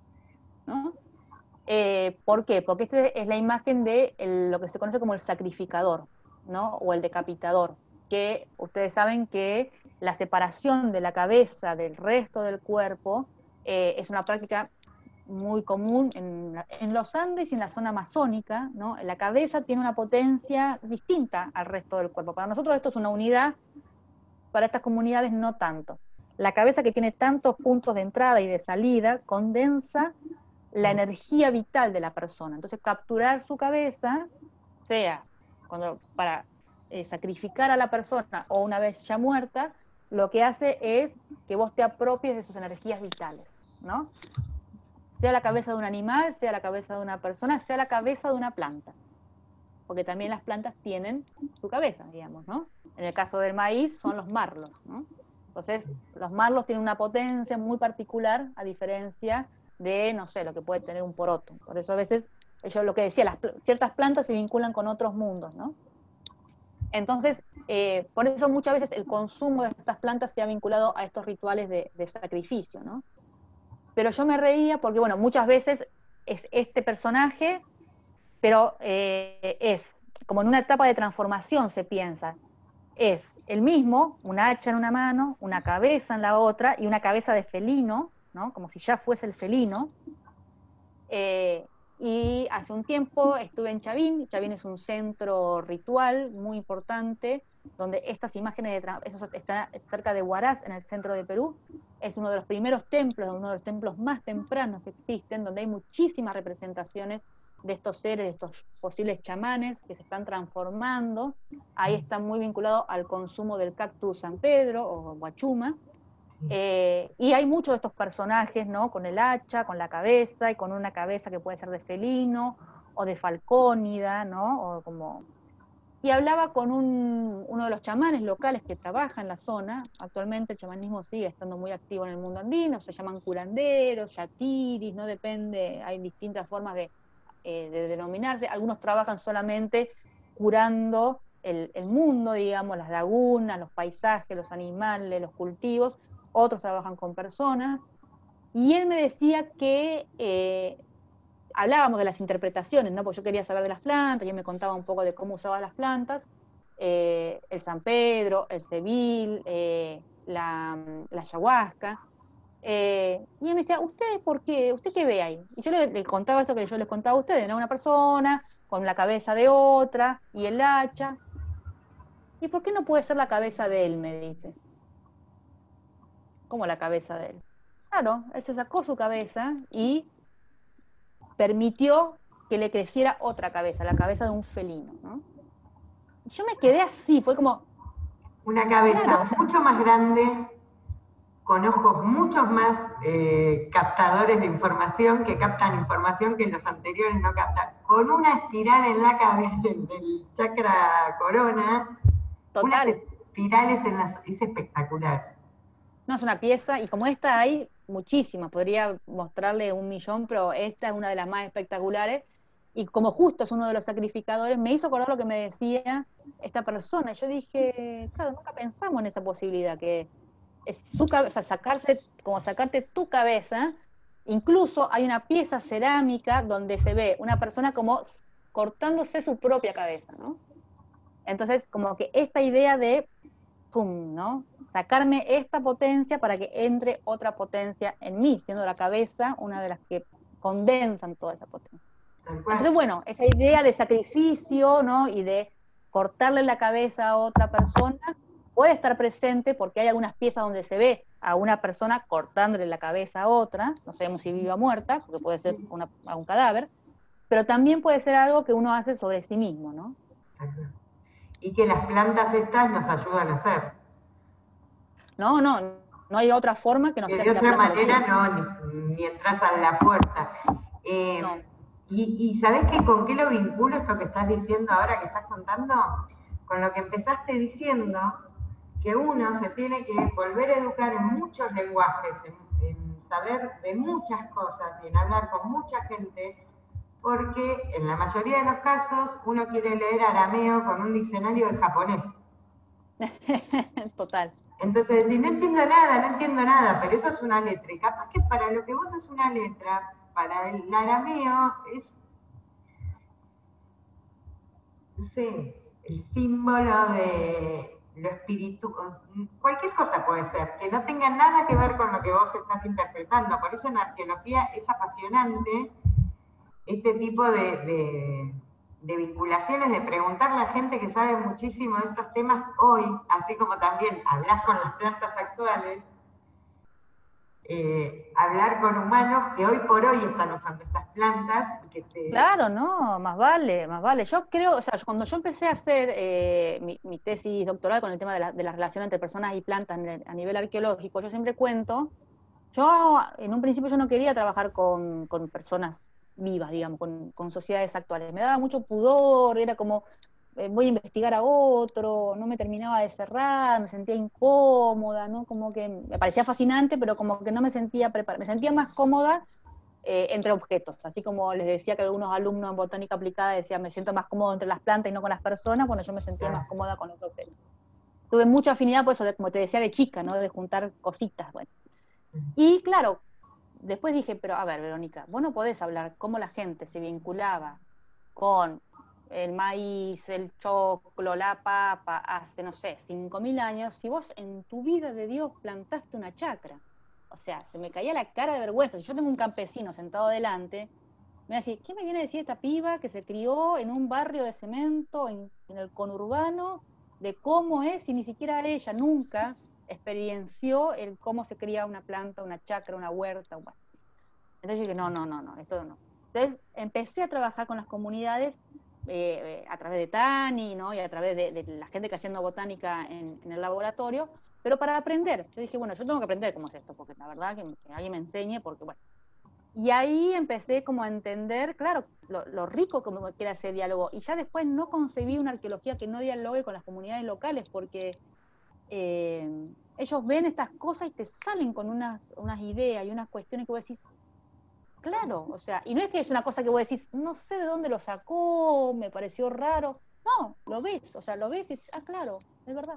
¿no? Eh, ¿Por qué? Porque esta es la imagen de el, lo que se conoce como el sacrificador, ¿no? O el decapitador, que ustedes saben que la separación de la cabeza del resto del cuerpo eh, es una práctica muy común en, en los Andes y en la zona amazónica, ¿no? La cabeza tiene una potencia distinta al resto del cuerpo. Para nosotros esto es una unidad, para estas comunidades no tanto. La cabeza, que tiene tantos puntos de entrada y de salida, condensa la energía vital de la persona. Entonces, capturar su cabeza, sea cuando, para eh, sacrificar a la persona o una vez ya muerta, lo que hace es que vos te apropies de sus energías vitales, ¿no? Sea la cabeza de un animal, sea la cabeza de una persona, sea la cabeza de una planta. Porque también las plantas tienen su cabeza, digamos, ¿no? En el caso del maíz son los marlos, ¿no? Entonces, los marlos tienen una potencia muy particular, a diferencia de, no sé, lo que puede tener un poroto. Por eso a veces, yo lo que decía, las, ciertas plantas se vinculan con otros mundos, ¿no? Entonces, eh, por eso muchas veces el consumo de estas plantas se ha vinculado a estos rituales de, de sacrificio, ¿no? Pero yo me reía porque, bueno, muchas veces es este personaje, pero eh, es como en una etapa de transformación se piensa. Es el mismo, una hacha en una mano, una cabeza en la otra y una cabeza de felino, ¿no? Como si ya fuese el felino. Eh, y hace un tiempo estuve en Chavín. Chavín es un centro ritual muy importante, donde estas imágenes, de eso está cerca de Huaraz, en el centro de Perú. Es uno de los primeros templos, uno de los templos más tempranos que existen, donde hay muchísimas representaciones de estos seres, de estos posibles chamanes que se están transformando. Ahí está muy vinculado al consumo del cactus San Pedro o guachuma. Eh, y hay muchos de estos personajes, ¿no? Con el hacha, con la cabeza, y con una cabeza que puede ser de felino o de falcónida, ¿no? O como... Y hablaba con un, uno de los chamanes locales que trabaja en la zona. Actualmente el chamanismo sigue estando muy activo en el mundo andino, se llaman curanderos, yatiris, no depende, hay distintas formas de, eh, de denominarse. Algunos trabajan solamente curando el, el mundo, digamos, las lagunas, los paisajes, los animales, los cultivos. Otros trabajan con personas. Y él me decía que... Eh, hablábamos de las interpretaciones, ¿no? Porque yo quería saber de las plantas, y él me contaba un poco de cómo usaba las plantas, eh, el San Pedro, el Sevil, eh, la, la ayahuasca, eh, y él me decía, ¿usted por qué? ¿Usted qué ve ahí? Y yo le, le contaba eso que yo les contaba a ustedes, ¿no? Una persona con la cabeza de otra, y el hacha. ¿Y por qué no puede ser la cabeza de él? Me dice. ¿Cómo la cabeza de él? Claro, él se sacó su cabeza y permitió que le creciera otra cabeza, la cabeza de un felino, ¿no? Y yo me quedé así, fue como... Una cabeza claro, o sea, mucho más grande, con ojos muchos más eh, captadores de información, que captan información que los anteriores no captan, con una espiral en la cabeza del chakra corona, total. Unas espirales en las... es espectacular. No, es una pieza, y como esta hay muchísimas, podría mostrarle un millón, pero esta es una de las más espectaculares, y como justo es uno de los sacrificadores, me hizo acordar lo que me decía esta persona. Yo dije, claro, nunca pensamos en esa posibilidad, que es su cabeza, o sea, sacarse, como sacarte tu cabeza, Incluso hay una pieza cerámica donde se ve una persona como cortándose su propia cabeza, ¿no? Entonces, como que esta idea de, pum, ¿no? Sacarme esta potencia para que entre otra potencia en mí, siendo la cabeza una de las que condensan toda esa potencia. Entonces, bueno, esa idea de sacrificio, ¿no? Y de cortarle la cabeza a otra persona puede estar presente porque hay algunas piezas donde se ve a una persona cortándole la cabeza a otra, no sabemos si viva o muerta, porque puede ser una, a un cadáver, pero también puede ser algo que uno hace sobre sí mismo, ¿no? Y que las plantas estas nos ayudan a hacer. No, no, no hay otra forma que no que sea de si la otra planta manera lo no, ni, ni entras a la puerta. Eh, no. y, y ¿sabés qué, con qué lo vinculo esto que estás diciendo ahora, que estás contando? Con lo que empezaste diciendo, que uno se tiene que volver a educar en muchos lenguajes, en, en saber de muchas cosas y en hablar con mucha gente, porque en la mayoría de los casos uno quiere leer arameo con un diccionario de japonés. Total. Entonces decís, no entiendo nada, no entiendo nada, pero eso es una letra. Y capaz que para lo que vos es una letra, para el arameo es, no sé, el símbolo de lo espiritual, cualquier cosa puede ser, que no tenga nada que ver con lo que vos estás interpretando. Por eso en arqueología es apasionante este tipo de, de, de vinculaciones, de preguntarle a gente que sabe muchísimo de estos temas hoy, así como también hablas con las plantas actuales, eh, hablar con humanos que hoy por hoy están usando estas plantas. Que te... Claro, no, más vale, más vale. Yo creo, o sea, cuando yo empecé a hacer eh, mi, mi tesis doctoral con el tema de la, de la relación entre personas y plantas el, a nivel arqueológico, yo siempre cuento, yo en un principio yo no quería trabajar con, con personas vivas, digamos, con, con sociedades actuales. Me daba mucho pudor, era como, eh, voy a investigar a otro, no me terminaba de cerrar, me sentía incómoda, ¿no? Como que me parecía fascinante, pero como que no me sentía preparada, me sentía más cómoda eh, entre objetos, así como les decía que algunos alumnos en botánica aplicada decían, me siento más cómodo entre las plantas y no con las personas, bueno, yo me sentía más cómoda con los objetos. Tuve mucha afinidad por eso, de, como te decía, de chica, ¿no? De juntar cositas, bueno. Y claro, después dije, pero a ver, Verónica, vos no podés hablar cómo la gente se vinculaba con el maíz, el choclo, la papa, hace, no sé, cinco mil años, si vos en tu vida de Dios plantaste una chacra. O sea, se me caía la cara de vergüenza. Si yo tengo un campesino sentado delante, me va a decir, ¿qué me viene a decir esta piba que se crió en un barrio de cemento, en, en el conurbano, de cómo es, y ni siquiera ella nunca experienció el cómo se cría una planta, una chacra, una huerta? Bueno. Entonces yo dije, no, no, no, no, esto no. Entonces empecé a trabajar con las comunidades eh, a través de Tani, ¿no? Y a través de, de la gente que haciendo botánica en, en el laboratorio, pero para aprender. Yo dije, bueno, yo tengo que aprender cómo es esto, porque la verdad que, que alguien me enseñe, porque bueno. Y ahí empecé como a entender, claro, lo, lo rico como que era ese diálogo. Y ya después no concebí una arqueología que no dialogue con las comunidades locales, porque eh, ellos ven estas cosas y te salen con unas, unas ideas y unas cuestiones que vos decís, claro, o sea, y no es que es una cosa que vos decís, no sé de dónde lo sacó, me pareció raro. No, lo ves, o sea, lo ves y dices, ah, claro, es verdad.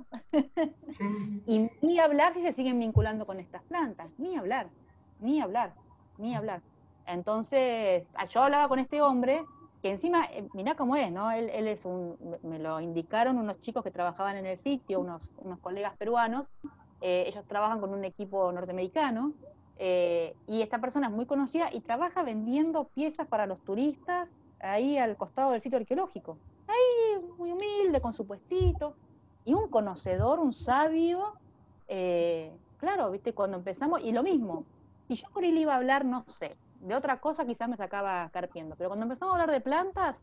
Sí. Y ni hablar si se siguen vinculando con estas plantas, ni hablar, ni hablar, ni hablar. Entonces, yo hablaba con este hombre, que encima, eh, mirá cómo es, ¿no? Él, él es un, me lo indicaron unos chicos que trabajaban en el sitio, unos, unos colegas peruanos, eh, ellos trabajan con un equipo norteamericano, eh, y esta persona es muy conocida y trabaja vendiendo piezas para los turistas ahí al costado del sitio arqueológico. Ahí, muy humilde, con su puestito. Y un conocedor, un sabio, eh, claro, viste, cuando empezamos, y lo mismo, y yo por ahí le iba a hablar, no sé, de otra cosa quizás me sacaba carpiendo, pero cuando empezamos a hablar de plantas,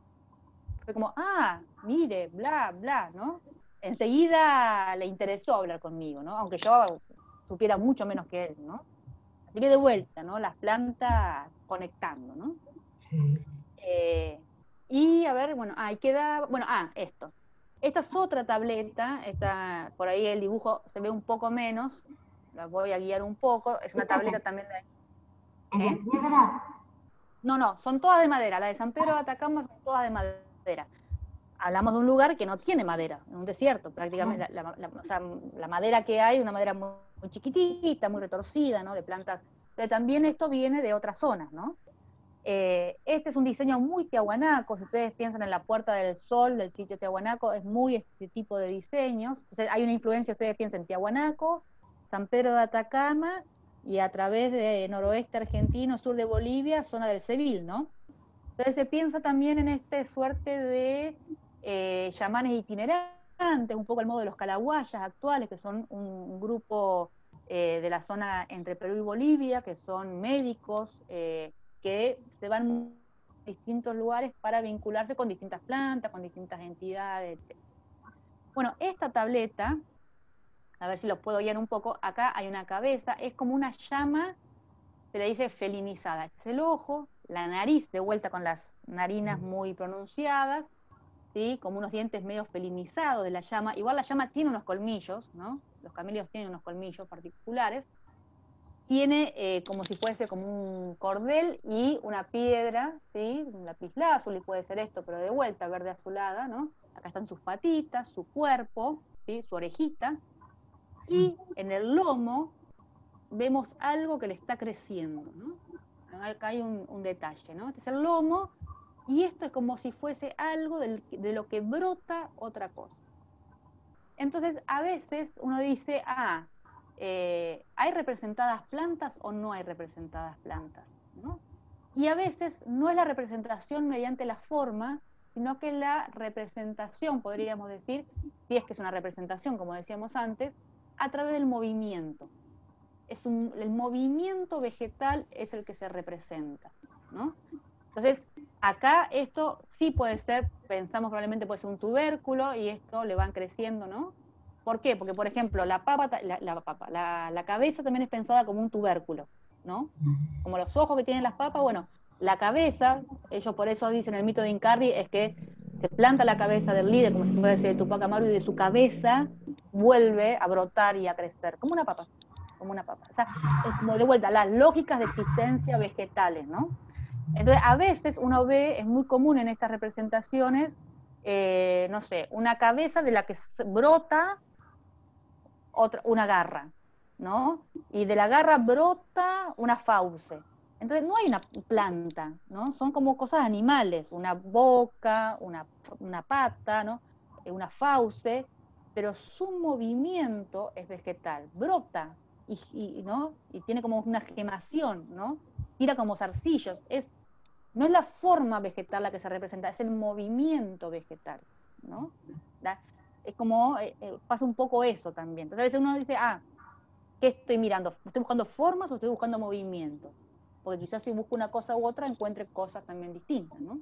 fue como, ah, mire, bla, bla, ¿no? Enseguida le interesó hablar conmigo, ¿no? Aunque yo supiera mucho menos que él, ¿no? Así que de vuelta, ¿no? Las plantas conectando, ¿no? Sí. Eh, y a ver, bueno, ahí queda, bueno, ah, esto. Esta es otra tableta, esta, por ahí el dibujo se ve un poco menos, la voy a guiar un poco, es una tableta también de... ¿Es ¿eh? de piedra? No, no, son todas de madera, las de San Pedro de Atacama son todas de madera. Hablamos de un lugar que no tiene madera, un desierto prácticamente, la, la, la, o sea, la madera que hay, una madera muy, muy chiquitita, muy retorcida, ¿no? De plantas Entonces, también esto viene de otras zonas, ¿no? Eh, este es un diseño muy tiahuanaco, si ustedes piensan en la Puerta del Sol del sitio Tiahuanaco, es muy este tipo de diseños. Entonces, hay una influencia, ustedes piensan en Tiahuanaco, San Pedro de Atacama, y a través de noroeste argentino, sur de Bolivia, zona del Sevil, ¿no? Entonces se piensa también en esta suerte de eh, chamanes itinerantes, un poco al modo de los calahuayas actuales, que son un, un grupo eh, de la zona entre Perú y Bolivia, que son médicos, eh, que se van a distintos lugares para vincularse con distintas plantas, con distintas entidades, etcétera. Bueno, esta tableta, a ver si los puedo guiar un poco, acá hay una cabeza, es como una llama, se le dice felinizada. Este es el ojo, la nariz, de vuelta con las narinas muy pronunciadas, ¿sí? Como unos dientes medio felinizados de la llama. Igual la llama tiene unos colmillos, ¿no? Los camélidos tienen unos colmillos particulares. Tiene eh, como si fuese como un cordel y una piedra, ¿sí? Un lapislázuli puede ser esto, pero de vuelta, verde azulada, ¿no? Acá están sus patitas, su cuerpo, ¿sí? Su orejita. Y en el lomo vemos algo que le está creciendo, ¿no? Acá hay un, un detalle, ¿no? Este es el lomo, y esto es como si fuese algo del, de lo que brota otra cosa. Entonces, a veces uno dice, ah, eh, ¿hay representadas plantas o no hay representadas plantas? ¿No? Y a veces no es la representación mediante la forma, sino que la representación, podríamos decir, si es que es una representación, como decíamos antes, a través del movimiento. Es un, el movimiento vegetal es el que se representa, ¿no? Entonces, acá esto sí puede ser, pensamos probablemente puede ser un tubérculo, y esto le van creciendo, ¿no? ¿Por qué? Porque, por ejemplo, la papa, la, la, papa la, la cabeza también es pensada como un tubérculo, ¿no? Como los ojos que tienen las papas, bueno, la cabeza, ellos por eso dicen el mito de Incarri, es que se planta la cabeza del líder, como si fuese el Tupac Amaru, y de su cabeza vuelve a brotar y a crecer, como una papa. como una papa. O sea, es como de vuelta, las lógicas de existencia vegetales, ¿no? Entonces, a veces uno ve, es muy común en estas representaciones, eh, no sé, una cabeza de la que brota otra, una garra, ¿no? Y de la garra brota una fauce. Entonces, no hay una planta, ¿no? Son como cosas animales, una boca, una, una pata, ¿no? Una fauce, pero su movimiento es vegetal, brota, Y, y, ¿no? y tiene como una gemación, ¿no? Tira como zarcillos. Es, no es la forma vegetal la que se representa, es el movimiento vegetal, ¿no? ¿Da? Es como, eh, eh, pasa un poco eso también. Entonces a veces uno dice, ah, ¿qué estoy mirando? ¿Estoy buscando formas o estoy buscando movimiento? Porque quizás si busco una cosa u otra encuentre cosas también distintas, ¿no?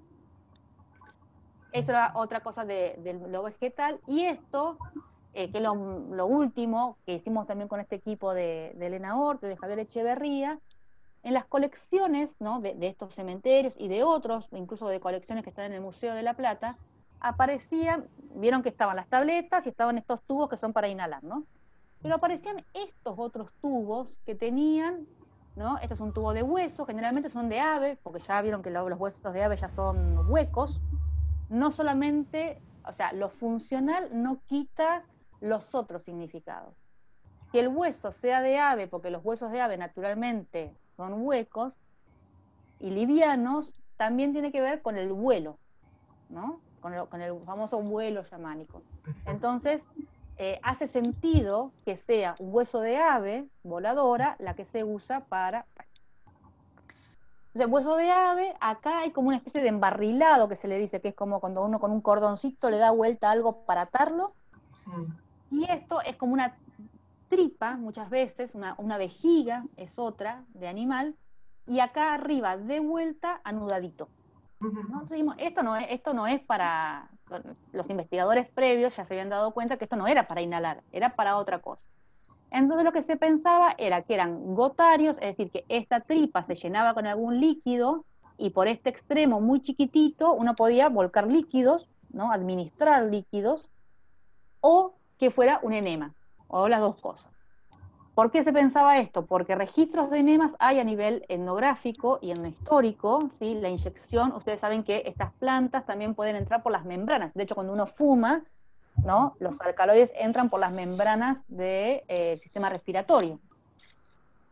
Eso era otra cosa de, de lo vegetal. Y esto... Eh, que lo, lo último que hicimos también con este equipo de, de Elena Orte, de Javier Echeverría, en las colecciones, ¿no? de, de estos cementerios y de otros, incluso de colecciones que están en el Museo de La Plata, aparecían, vieron que estaban las tabletas y estaban estos tubos que son para inhalar, ¿no? Pero aparecían estos otros tubos que tenían, ¿no? Este es un tubo de hueso, generalmente son de ave, porque ya vieron que los huesos de ave ya son huecos, no solamente, o sea, lo funcional no quita los otros significados. Que el hueso sea de ave, porque los huesos de ave naturalmente son huecos y livianos, también tiene que ver con el vuelo, ¿no? Con el, con el famoso vuelo chamánico. Entonces, eh, hace sentido que sea un hueso de ave voladora la que se usa para... Entonces, hueso de ave, acá hay como una especie de embarrilado que se le dice, que es como cuando uno con un cordoncito le da vuelta a algo para atarlo. Sí. Y esto es como una tripa, muchas veces, una, una vejiga, es otra, de animal, y acá arriba, de vuelta, anudadito. ¿No? Entonces dijimos, esto no es, esto no es para... Los investigadores previos ya se habían dado cuenta que esto no era para inhalar, era para otra cosa. Entonces lo que se pensaba era que eran gotarios, es decir, que esta tripa se llenaba con algún líquido, y por este extremo muy chiquitito uno podía volcar líquidos, ¿no? Administrar líquidos, o que fuera un enema, o las dos cosas. ¿Por qué se pensaba esto? Porque registros de enemas hay a nivel etnográfico y etnohistórico, ¿sí? La inyección, ustedes saben que estas plantas también pueden entrar por las membranas. De hecho, cuando uno fuma, ¿no? Los alcaloides entran por las membranas del eh, sistema respiratorio.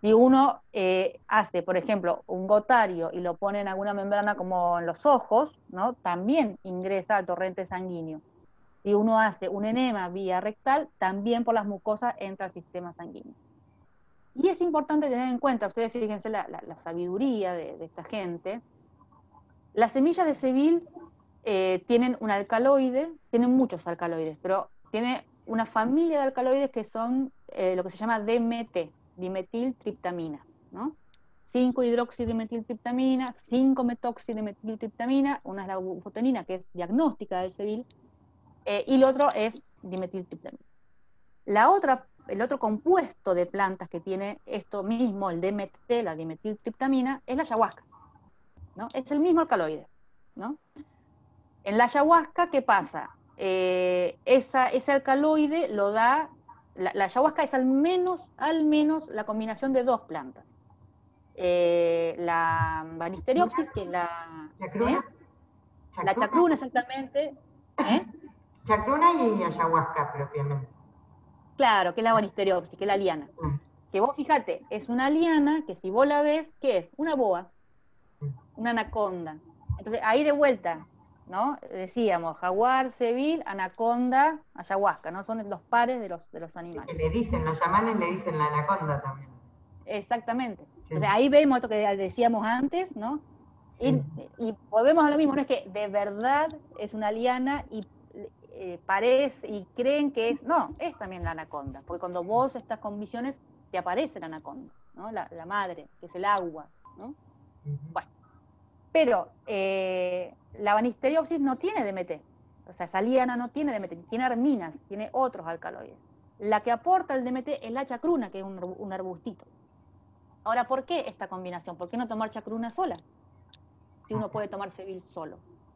Si uno eh, hace, por ejemplo, un gotario y lo pone en alguna membrana como en los ojos, ¿no? También ingresa al torrente sanguíneo. Si uno hace un enema vía rectal, también por las mucosas entra al sistema sanguíneo. Y es importante tener en cuenta, ustedes fíjense la, la, la sabiduría de, de esta gente. Las semillas de Sevil eh, tienen un alcaloide, tienen muchos alcaloides, pero tiene una familia de alcaloides que son eh, lo que se llama D M T, dimetiltriptamina, ¿no? cinco hidroxidimetiltriptamina, cinco metoxidimetiltriptamina, una es la bufotenina, que es diagnóstica del Sevil, eh, y el otro es dimetiltriptamina. La otra, el otro compuesto de plantas que tiene esto mismo, el D M T, la dimetiltriptamina, es la ayahuasca, ¿no? Es el mismo alcaloide, ¿no? En la ayahuasca, ¿qué pasa? Eh, esa, ese alcaloide lo da, la, la ayahuasca es al menos, al menos la combinación de dos plantas. Eh, la Banisteriopsis, que es la... ¿Chacruna? ¿eh? La chacruna, exactamente. ¿eh? Chacruna y ayahuasca propiamente. Claro, que es la Banisteriopsis, que es la liana. Mm. Que vos fíjate, es una liana que si vos la ves, ¿qué es? Una boa, una anaconda. Entonces, ahí de vuelta, ¿no? Decíamos, jaguar, sevil, anaconda, ayahuasca, ¿no? Son los pares de los, de los animales. Que le dicen, los chamanes le dicen la anaconda también. Exactamente. Sí. Entonces, ahí vemos esto que decíamos antes, ¿no? Y, Sí. y volvemos a lo mismo, no es que de verdad es una liana y eh, parece, y creen que es, no, es también la anaconda, porque cuando vos estás con visiones, te aparece la anaconda, ¿no? La, la madre, que es el agua, ¿no? Uh-huh. Bueno, pero eh, la Banisteriopsis no tiene D M T, o sea, esa liana no tiene D M T, tiene arminas, tiene otros alcaloides. La que aporta el D M T es la chacruna, que es un, un arbustito. Ahora, ¿por qué esta combinación? ¿Por qué no tomar chacruna sola? Si uno puede tomar sevil solo.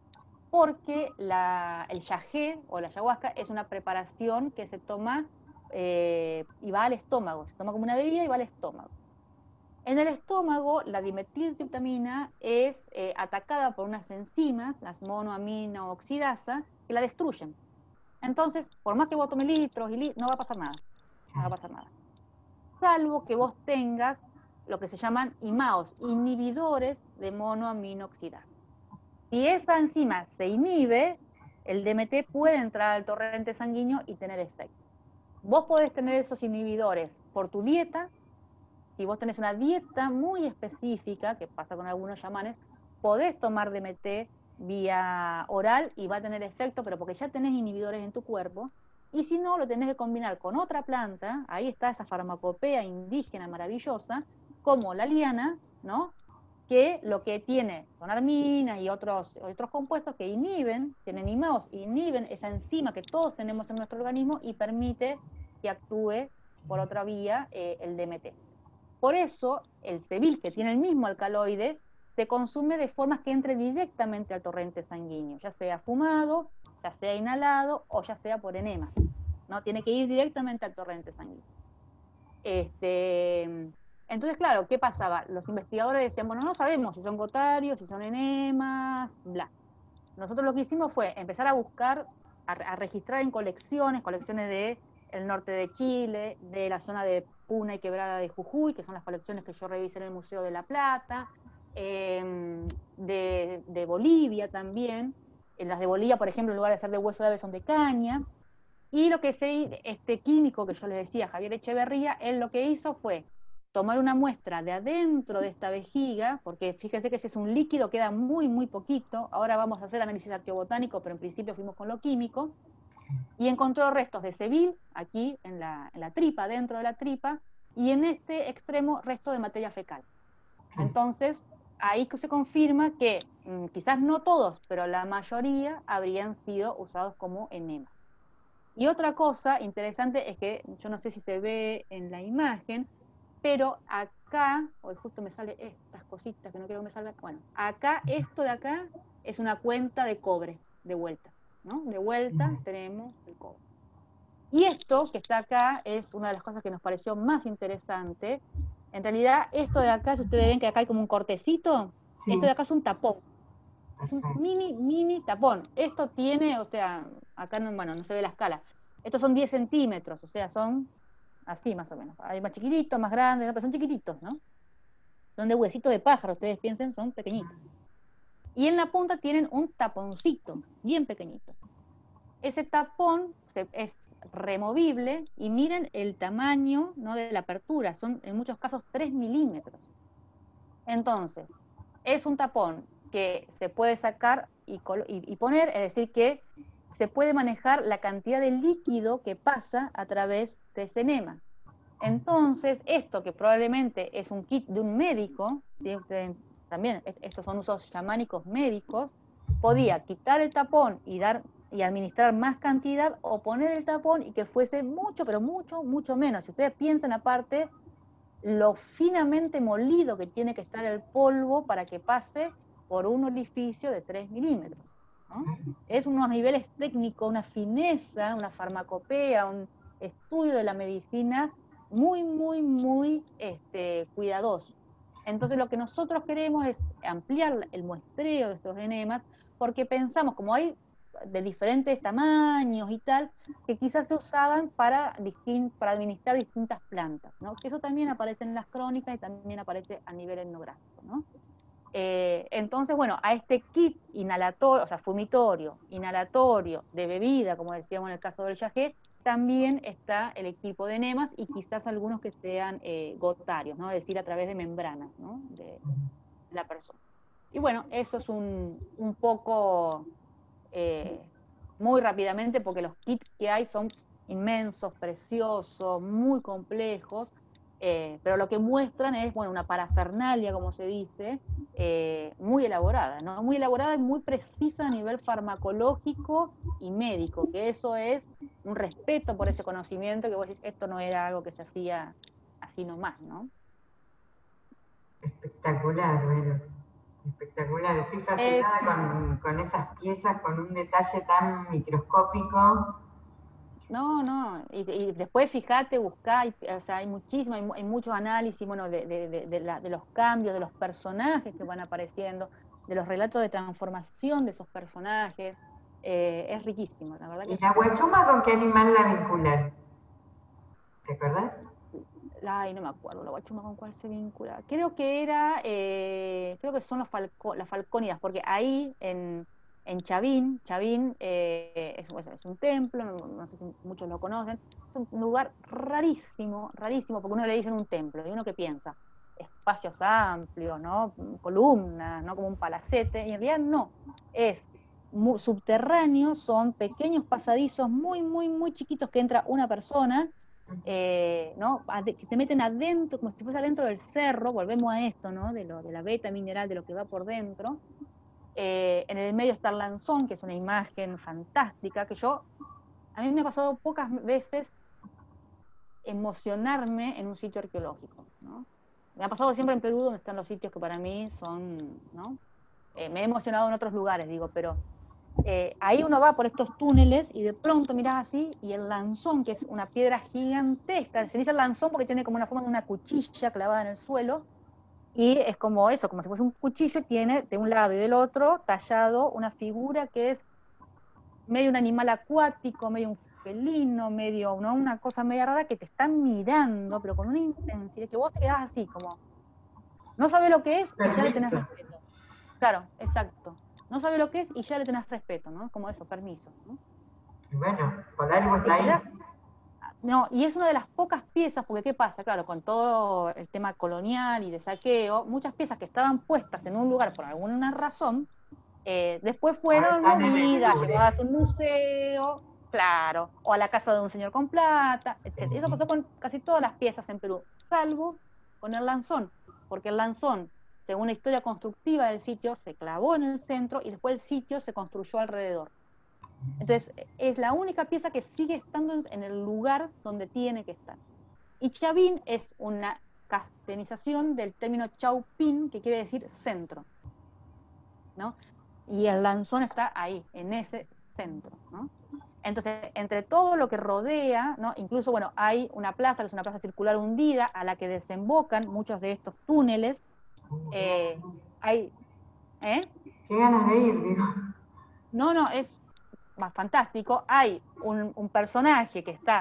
Porque la, el yagé o la ayahuasca es una preparación que se toma eh, y va al estómago, se toma como una bebida y va al estómago. En el estómago, la dimetiltriptamina es eh, atacada por unas enzimas, las monoaminooxidasa, que la destruyen. Entonces, por más que vos tomes litros y litros, no va a pasar nada. No va a pasar nada. Salvo que vos tengas lo que se llaman I M A Os, inhibidores de monoaminooxidasa. Si esa enzima se inhibe, el D M T puede entrar al torrente sanguíneo y tener efecto. Vos podés tener esos inhibidores por tu dieta. Si vos tenés una dieta muy específica, que pasa con algunos chamanes, podés tomar D M T vía oral y va a tener efecto, pero porque ya tenés inhibidores en tu cuerpo. Y si no, lo tenés que combinar con otra planta, ahí está esa farmacopea indígena maravillosa, como la liana, ¿no? Que lo que tiene son arminas y otros, otros compuestos que inhiben, tienen I M A Os, inhiben esa enzima que todos tenemos en nuestro organismo y permite que actúe por otra vía eh, el D M T. Por eso, el sevil, que tiene el mismo alcaloide, se consume de forma que entre directamente al torrente sanguíneo, ya sea fumado, ya sea inhalado o ya sea por enemas, ¿no? Tiene que ir directamente al torrente sanguíneo. Este, entonces, claro, ¿qué pasaba? Los investigadores decían, bueno, no sabemos si son gotarios, si son enemas, bla. Nosotros lo que hicimos fue empezar a buscar, a, a registrar en colecciones, colecciones de el norte de Chile, de la zona de Puna y Quebrada de Jujuy, que son las colecciones que yo revisé en el Museo de la Plata, eh, de, de Bolivia también. En las de Bolivia, por ejemplo, en lugar de ser de hueso de ave son de caña. Y lo que se, este químico que yo les decía, Javier Echeverría, él lo que hizo fue tomar una muestra de adentro de esta vejiga, porque fíjense que ese es un líquido, queda muy, muy poquito. Ahora vamos a hacer análisis arqueobotánico, pero en principio fuimos con lo químico. Y encontró restos de sevil, aquí en la, en la tripa, dentro de la tripa, y en este extremo restos de materia fecal. Entonces, ahí se confirma que mmm, quizás no todos, pero la mayoría habrían sido usados como enema. Y otra cosa interesante es que, yo no sé si se ve en la imagen, pero acá, hoy justo me salen estas cositas que no quiero que me salgan, bueno, acá, esto de acá es una cuenta de cobre, de vuelta, ¿no? De vuelta tenemos el cobre. Y esto que está acá es una de las cosas que nos pareció más interesante. En realidad, esto de acá, si ustedes ven que acá hay como un cortecito, sí. Esto de acá es un tapón. Es un mini, mini tapón. Esto tiene, o sea, acá no, bueno, no se ve la escala. Estos son diez centímetros, o sea, son así más o menos. Hay más chiquititos, más grandes, ¿no? Pero son chiquititos, ¿no? Son de huesitos de pájaro, ustedes piensen, son pequeñitos. Y en la punta tienen un taponcito, bien pequeñito. Ese tapón se, es removible y miren el tamaño, ¿no?, de la apertura, son en muchos casos tres milímetros. Entonces, es un tapón que se puede sacar y, y, y poner, es decir, que se puede manejar la cantidad de líquido que pasa a través de ese enema. Entonces, esto que probablemente es un kit de un médico, ¿sí? También estos son usos chamánicos médicos, podía quitar el tapón y dar y administrar más cantidad, o poner el tapón y que fuese mucho, pero mucho, mucho menos. Si ustedes piensan aparte lo finamente molido que tiene que estar el polvo para que pase por un orificio de tres milímetros, ¿no? Es unos niveles técnicos, una fineza, una farmacopea, un estudio de la medicina muy, muy, muy este, cuidadoso. Entonces lo que nosotros queremos es ampliar el muestreo de estos enemas, porque pensamos, como hay de diferentes tamaños y tal, que quizás se usaban para, para administrar distintas plantas, ¿no? Que eso también aparece en las crónicas y también aparece a nivel etnográfico, ¿no? Eh, entonces, bueno, a este kit inhalatorio, o sea, fumitorio, inhalatorio, de bebida, como decíamos en el caso del yagé, también está el equipo de enemas y quizás algunos que sean eh, gotarios, ¿no? Es decir, a través de membranas, ¿no?, de la persona. Y bueno, eso es un, un poco, eh, muy rápidamente, porque los kits que hay son inmensos, preciosos, muy complejos, eh, pero lo que muestran es, bueno, una parafernalia, como se dice, eh, muy elaborada, ¿no? Muy elaborada y muy precisa a nivel farmacológico y médico, que eso es un respeto por ese conocimiento, que vos decís, esto no era algo que se hacía así nomás, ¿no? Espectacular, bueno, espectacular. Estoy fascinada es... con, con esas piezas, con un detalle tan microscópico. No, no, y, y después fíjate, buscá, y, o sea, hay muchísimo, hay, hay muchos análisis, bueno, de, de, de, de, la, de los cambios, de los personajes que van apareciendo, de los relatos de transformación de esos personajes, eh, es riquísimo, la verdad que ¿Y la guachuma con qué animal la vinculan? ¿Te acordás? Ay, no me acuerdo, la guachuma con cuál se vincula. Creo que era, eh, creo que son los falco, las falcónidas, porque ahí en, en Chavín, Chavín eh, es, es, un templo, no, no sé si muchos lo conocen, es un lugar rarísimo, rarísimo, porque uno le dice un templo, y uno que piensa, espacios amplios, ¿no? Columnas, ¿no? Como un palacete, y en realidad no, es muy subterráneo, son pequeños pasadizos muy, muy, muy chiquitos que entra una persona. Eh, ¿no? Que se meten adentro, como si fuese adentro del cerro, volvemos a esto, ¿no? De, lo, de la beta mineral, de lo que va por dentro. Eh, en el medio está el lanzón, que es una imagen fantástica, que yo, a mí me ha pasado pocas veces emocionarme en un sitio arqueológico, ¿no? Me ha pasado siempre en Perú, donde están los sitios que para mí son, ¿no? Eh, me he emocionado en otros lugares, digo, pero Eh, ahí uno va por estos túneles y de pronto mirás así, y el lanzón, que es una piedra gigantesca, se dice lanzón porque tiene como una forma de una cuchilla clavada en el suelo, y es como eso, como si fuese un cuchillo, tiene de un lado y del otro tallado una figura que es medio un animal acuático, medio un felino, medio, ¿no?, una cosa media rara, que te están mirando, pero con una intensidad que vos te quedás así, como, no sabés lo que es y ya le tenés respeto. Claro, exacto. No sabe lo que es y ya le tenés respeto, ¿no? Como eso, permiso, ¿no? Bueno, por algo está ahí. No, y es una de las pocas piezas, porque ¿qué pasa? Claro, con todo el tema colonial y de saqueo, muchas piezas que estaban puestas en un lugar por alguna razón, eh, después fueron movidas, llevadas a un museo, claro, o a la casa de un señor con plata, etcétera. Eso pasó con casi todas las piezas en Perú, salvo con el lanzón, porque el lanzón, según la historia constructiva del sitio, se clavó en el centro y después el sitio se construyó alrededor. Entonces, es la única pieza que sigue estando en el lugar donde tiene que estar. Y Chavín es una castellanización del término Chaupín, que quiere decir centro, ¿no? Y el lanzón está ahí, en ese centro, ¿no? Entonces, entre todo lo que rodea, ¿no? Incluso, bueno, hay una plaza, que es una plaza circular hundida, a la que desembocan muchos de estos túneles. Eh, hay, ¿eh? Qué ganas de ir, digo. No, no, es más fantástico. Hay un, un personaje que está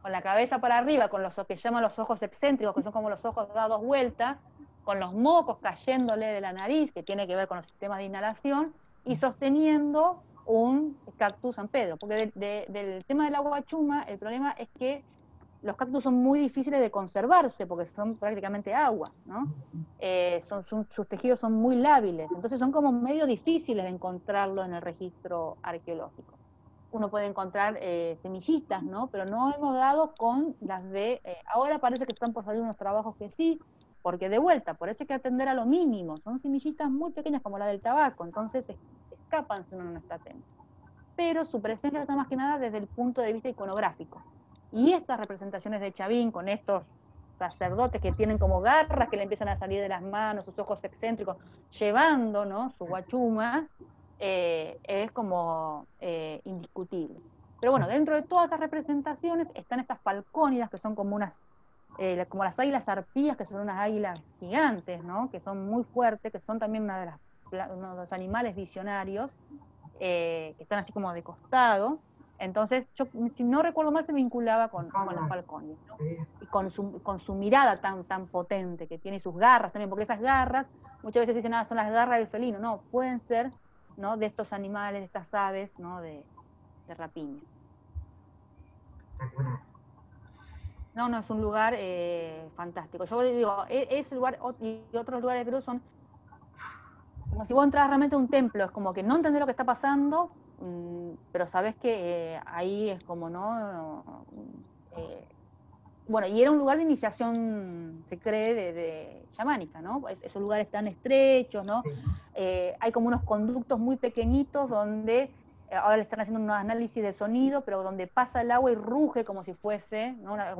con la cabeza para arriba, con los que llaman los ojos excéntricos, que son como los ojos dados vuelta, con los mocos cayéndole de la nariz, que tiene que ver con los sistemas de inhalación, y sosteniendo un cactus San Pedro. Porque de, de, del tema del agua chuma, el problema es que los cactus son muy difíciles de conservarse, porque son prácticamente agua, ¿no? Eh, son, son, sus tejidos son muy lábiles, entonces son como medio difíciles de encontrarlo en el registro arqueológico. Uno puede encontrar eh, semillitas, ¿no? Pero no hemos dado con las de... Eh, ahora parece que están por salir unos trabajos que sí, porque de vuelta, por eso hay que atender a lo mínimo. Son semillitas muy pequeñas como la del tabaco, entonces es, escapan si uno no está atento. Pero su presencia está más que nada desde el punto de vista iconográfico. Y estas representaciones de Chavín con estos sacerdotes que tienen como garras que le empiezan a salir de las manos, sus ojos excéntricos, llevando, ¿no?, su guachuma, eh, es como eh, indiscutible. Pero bueno, dentro de todas esas representaciones están estas falcónidas, que son como unas, eh, como las águilas arpías, que son unas águilas gigantes, ¿no?, que son muy fuertes, que son también una de las, uno de los animales visionarios, eh, que están así como de costado. Entonces, yo, si no recuerdo mal, se vinculaba con, con las falconias, ¿no? Y con su, con su mirada tan, tan potente que tiene, sus garras también, porque esas garras, muchas veces dicen, ah, son las garras del felino. No, pueden ser, ¿no?, de estos animales, de estas aves, ¿no?, de, de rapiña. No, no, es un lugar eh, fantástico. Yo digo, ese lugar y otros lugares de Perú son como si vos entras realmente a un templo, es como que no entendés lo que está pasando, pero sabes que eh, ahí es como, ¿no? Eh, bueno, y era un lugar de iniciación, se cree, de, de chamánica, ¿no? Es, esos lugares tan estrechos, ¿no? Eh, hay como unos conductos muy pequeñitos donde, eh, ahora le están haciendo un análisis de sonido, pero donde pasa el agua y ruge como si fuese, ¿no? Una,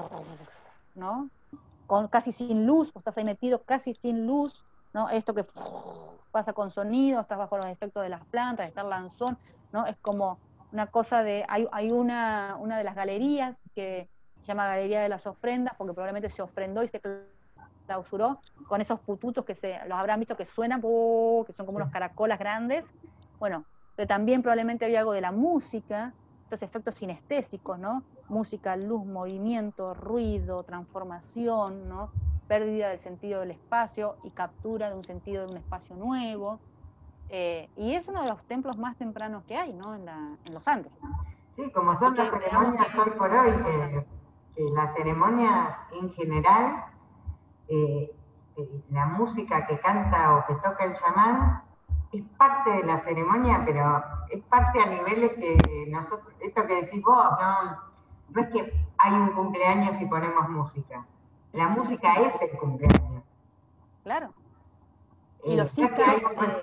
¿no? Con, casi sin luz, vos estás ahí metido casi sin luz, ¿no? Esto que pasa con sonido, estás bajo los efectos de las plantas, está el lanzón, ¿no? Es como una cosa de, hay, hay una, una de las galerías que se llama Galería de las Ofrendas, porque probablemente se ofrendó y se clausuró con esos pututos que se, los habrán visto que suenan, ¡oh!, que son como unos caracolas grandes. Bueno, pero también probablemente había algo de la música, estos efectos sinestésicos, ¿no? Música, luz, movimiento, ruido, transformación, ¿no? Pérdida del sentido del espacio y captura de un sentido de un espacio nuevo. Eh, y es uno de los templos más tempranos que hay, ¿no?, en, la, en los Andes. Sí, como Así son que, las ceremonias que, hoy por hoy, que, que las ceremonias en general, eh, eh, la música que canta o que toca el chamán es parte de la ceremonia, pero es parte a niveles que nosotros, esto que decís vos, no, no es que hay un cumpleaños y ponemos música. La música es el cumpleaños. Claro. Y eh, los ícaros, hay... eh,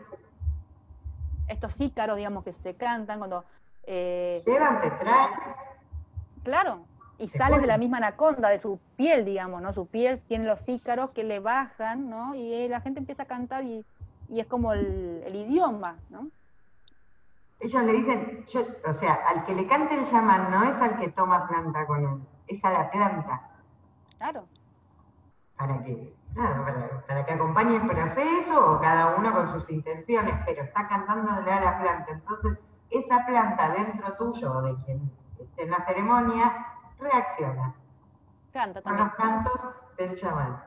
estos ícaros, digamos, que se cantan cuando... Eh, llevan, te traen. Claro, y salen de la misma anaconda, de su piel, digamos, ¿no? Su piel tiene los ícaros que le bajan, ¿no? Y la gente empieza a cantar y, y es como el, el idioma, ¿no? Ellos le dicen, yo, o sea, al que le cante el chamán no es al que toma planta con él, es a la planta. Claro. Para que, claro, para, para que acompañe el proceso o cada uno con sus intenciones, pero está cantándole a la planta. Entonces, esa planta dentro tuyo o de quien esté en la ceremonia reacciona. Canta con también. Los cantos del chamán.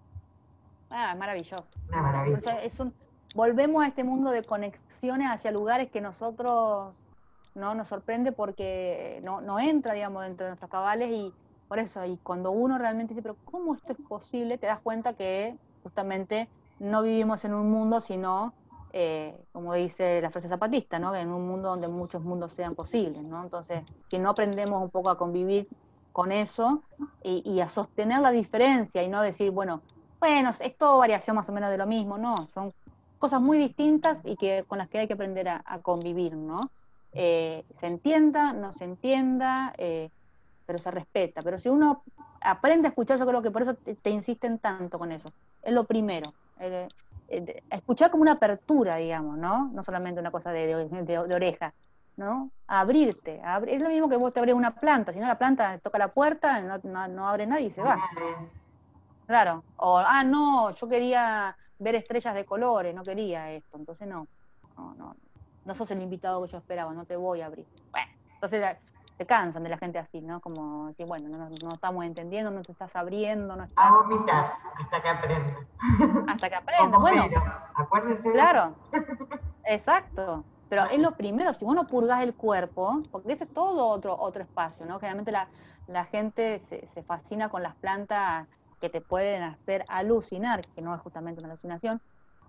Ah, maravilloso. Una maravilla. Es un, volvemos a este mundo de conexiones hacia lugares que nosotros no nos sorprende porque no, no entra, digamos, dentro de nuestros cabales, y por eso, y cuando uno realmente dice, pero ¿cómo esto es posible?, te das cuenta que justamente no vivimos en un mundo, sino, eh, como dice la frase zapatista, ¿no?, en un mundo donde muchos mundos sean posibles, ¿no? Entonces, si no aprendemos un poco a convivir con eso y, y a sostener la diferencia y no decir, bueno, bueno, es todo variación más o menos de lo mismo, no, son cosas muy distintas y que, con las que hay que aprender a, a convivir, ¿no? Eh, se entienda, no se entienda, eh, pero se respeta. Pero si uno aprende a escuchar, yo creo que por eso te, te insisten tanto con eso. Es lo primero. Eh, eh, escuchar como una apertura, digamos, ¿no? No solamente una cosa de, de, de, de oreja, ¿no? A abrirte. A abrir, es lo mismo que vos te abrís una planta, si no la planta toca la puerta, no, no, no abre nadie y se va. Claro. O, ah, no, yo quería ver estrellas de colores, no quería esto, entonces no. No, no. No sos el invitado que yo esperaba, no te voy a abrir. Bueno, entonces se cansan de la gente así, ¿no? Como decir, bueno, no, no estamos entendiendo, no te estás abriendo, no A estás... vomitar hasta que aprenda. Hasta que aprenda. Como Bueno, Homero, acuérdense de claro, exacto. Pero es Bueno. lo primero, si vos no purgas el cuerpo, porque ese es todo otro, otro espacio, ¿no? Generalmente la, la gente se, se fascina con las plantas que te pueden hacer alucinar, que no es justamente una alucinación.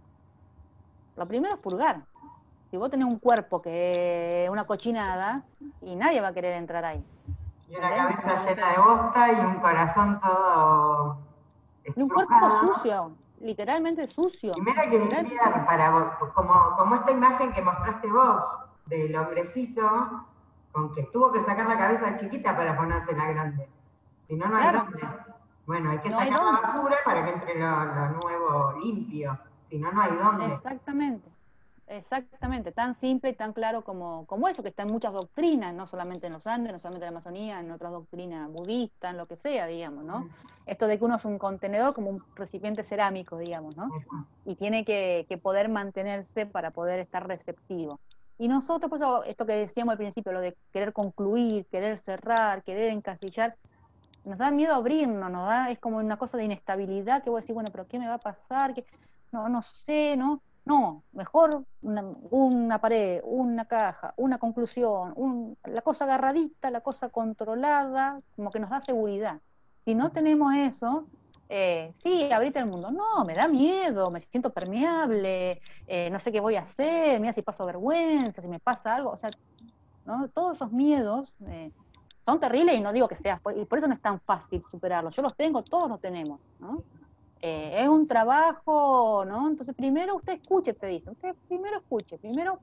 Lo primero es purgar. Si vos tenés un cuerpo que es una cochinada, y nadie va a querer entrar ahí. Y una ¿Entendés? cabeza Como llena que- de bosta y un corazón todo y un cuerpo estrujado. sucio, literalmente sucio. Primero hay que Literalmente limpiar, para vos, como, como esta imagen que mostraste vos, del hombrecito, con que tuvo que sacar la cabeza chiquita para ponérsela grande. Si no, no hay claro, dónde. Bueno, hay que no hay sacar la dónde. basura para que entre lo, lo nuevo limpio. Si no, no hay dónde. Exactamente, exactamente, tan simple y tan claro como, como eso, que está en muchas doctrinas, no solamente en los Andes, no solamente en la Amazonía, en otras doctrinas budistas, en lo que sea, digamos, ¿no? Esto de que uno es un contenedor como un recipiente cerámico, digamos, ¿no? Y tiene que, que poder mantenerse para poder estar receptivo. Y nosotros, por eso, esto que decíamos al principio, lo de querer concluir, querer cerrar, querer encasillar, nos da miedo abrirnos, nos da, es como una cosa de inestabilidad que voy a decir, bueno, pero ¿qué me va a pasar? ¿Qué? No, no sé, ¿no? No, mejor una, una pared, una caja, una conclusión, un, la cosa agarradita, la cosa controlada, como que nos da seguridad. Si no tenemos eso, eh, sí, abrite el mundo. No, me da miedo, me siento permeable, eh, no sé qué voy a hacer, mira si paso vergüenza, si me pasa algo, o sea, ¿no? Todos esos miedos eh, son terribles y no digo que sea, y por eso no es tan fácil superarlos. Yo los tengo, todos los tenemos, ¿no? Eh, es un trabajo, ¿no? Entonces primero usted escuche, te dice, usted primero escuche, primero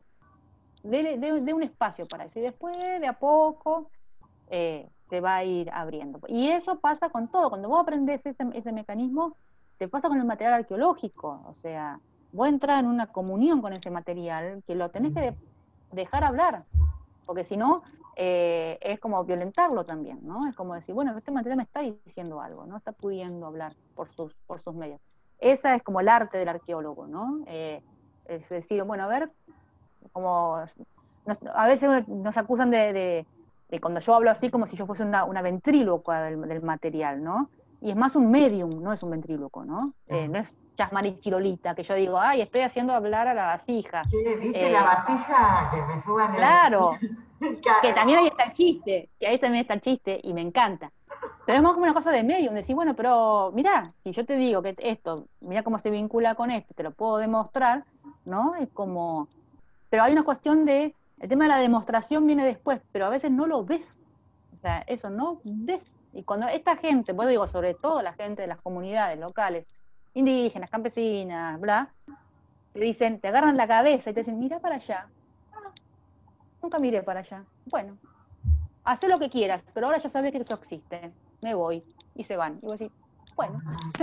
dé, dé, dé un espacio para eso y después de a poco eh, se va a ir abriendo. Y eso pasa con todo, cuando vos aprendés ese, ese mecanismo, te pasa con el material arqueológico, o sea, vos entras en una comunión con ese material que lo tenés que de, dejar hablar, porque si no, eh, es como violentarlo también, ¿no? Es como decir, bueno, este material me está diciendo algo, ¿no? Está pudiendo hablar por sus, por sus medios. Esa es como el arte del arqueólogo, ¿no? Eh, es decir, bueno, a ver, como nos, a veces nos acusan de, de, de, cuando yo hablo así como si yo fuese una, una ventríloca del, del material, ¿no? Y es más un medium, no es un ventríloco, ¿no? Eh, no es Chasmari Chirolita, que yo digo, ay, estoy haciendo hablar a la vasija. Che, ¿viste la Eh, vasija? Que me suban el, claro, el que cargo. también ahí está el chiste, que ahí también está el chiste, y me encanta. Pero es más como una cosa de medium, decir, bueno, pero mirá, si yo te digo que esto, mirá cómo se vincula con esto, te lo puedo demostrar, ¿no? Es como, pero hay una cuestión de, el tema de la demostración viene después, pero a veces no lo ves, o sea, eso no ves. Y cuando esta gente, pues digo, sobre todo la gente de las comunidades locales, indígenas, campesinas, bla, te dicen, te agarran la cabeza y te dicen, mira para allá. Ah, nunca miré para allá. Bueno, haz lo que quieras, pero ahora ya sabes que eso existe. Me voy. Y se van. Y vos decís, bueno.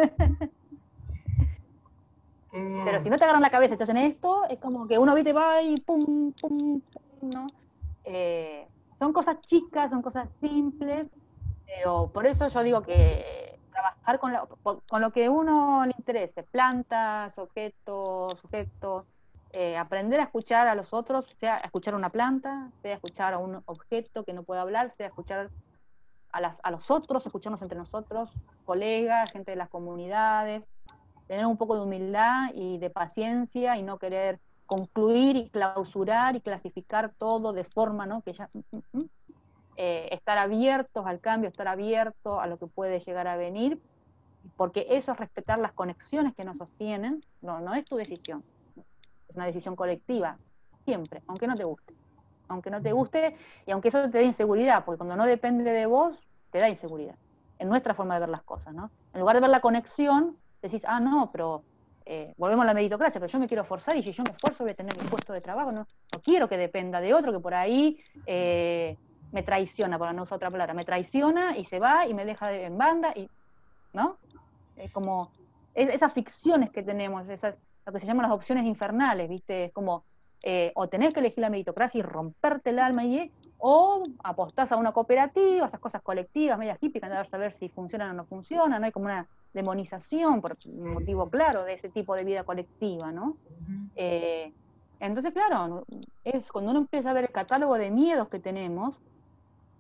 Qué Pero si bien. no te agarran la cabeza y te hacen esto, es como que uno viste va y pum, pum, pum, ¿no? Eh, son cosas chicas, son cosas simples, pero por eso yo digo que trabajar con, la, con lo que uno le interese, plantas, objetos, sujetos, eh, aprender a escuchar a los otros, sea escuchar una planta, sea escuchar a un objeto que no puede hablar, sea escuchar a, las, a los otros, escucharnos entre nosotros, colegas, gente de las comunidades, tener un poco de humildad y de paciencia y no querer concluir y clausurar y clasificar todo de forma, ¿no? Que ya, mm, mm, mm, eh, estar abiertos al cambio, estar abiertos a lo que puede llegar a venir, porque eso es respetar las conexiones que nos sostienen, no, no es tu decisión, es una decisión colectiva, siempre, aunque no te guste. Aunque no te guste y aunque eso te dé inseguridad, porque cuando no depende de vos, te da inseguridad, en nuestra forma de ver las cosas, ¿no? En lugar de ver la conexión, decís, ah, no, pero eh, volvemos a la meritocracia, pero yo me quiero forzar y si yo me esfuerzo voy a tener mi puesto de trabajo, no, no quiero que dependa de otro que por ahí eh, me traiciona, para no usar otra palabra, me traiciona y se va y me deja en banda, y, ¿no? Es como es, esas ficciones que tenemos, esas, lo que se llaman las opciones infernales, ¿viste? Es como, eh, o tenés que elegir la meritocracia y romperte el alma, y, o apostás a una cooperativa, esas cosas colectivas, medias típicas, de saber si funcionan o no funcionan, no hay como una demonización, por un motivo claro, de ese tipo de vida colectiva, ¿no? Eh, entonces, claro, es cuando uno empieza a ver el catálogo de miedos que tenemos,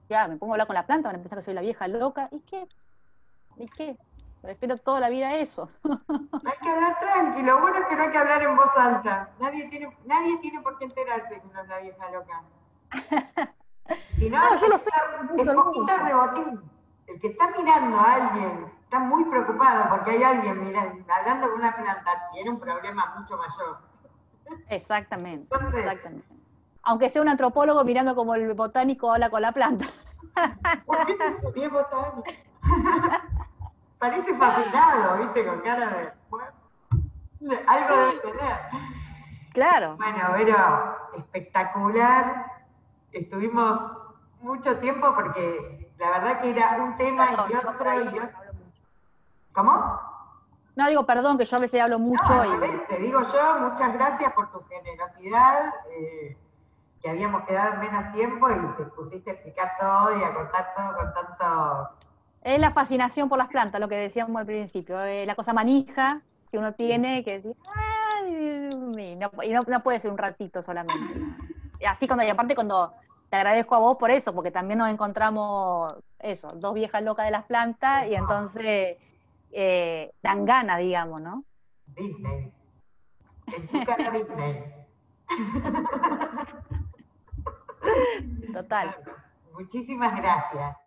Ya, me pongo a hablar con la planta, van a pensar que soy la vieja loca. ¿Y qué? ¿Y qué? Prefiero toda la vida eso. Hay que hablar tranquilo, lo bueno es que no hay que hablar en voz alta. Nadie tiene, nadie tiene por qué enterarse que uno es la vieja loca. Si no, No, yo lo sé es mucho poquito orgullo. rebotín. El que está mirando a alguien, está muy preocupado porque hay alguien mirando, hablando con una planta, tiene un problema mucho mayor. Exactamente, Entonces, exactamente. Aunque sea un antropólogo mirando como el botánico habla con la planta. ¿por qué te estudié botánica? Parece fascinado, ¿viste? Con cara de... Bueno, algo debe tener. Claro. Bueno, Vero, espectacular. Estuvimos mucho tiempo porque la verdad que era un tema Perdón, y yo por otro ahí y otro. hablo mucho. ¿Cómo? No, digo perdón, que yo a veces hablo No, mucho al y... revés, te digo yo, muchas gracias por tu generosidad, eh, que habíamos quedado en menos tiempo y te pusiste a explicar todo y a contar todo con tanto... Es la fascinación por las plantas, lo que decíamos al principio, eh, la cosa manija que uno tiene, que decir, "Ay", y no, y no, no puede ser un ratito solamente. Y así cuando, y aparte cuando te agradezco a vos por eso, porque también nos encontramos eso, dos viejas locas de las plantas, y entonces eh, dan ganas, digamos, ¿no? Disney, en tu cara Disney. Total. Muchísimas gracias.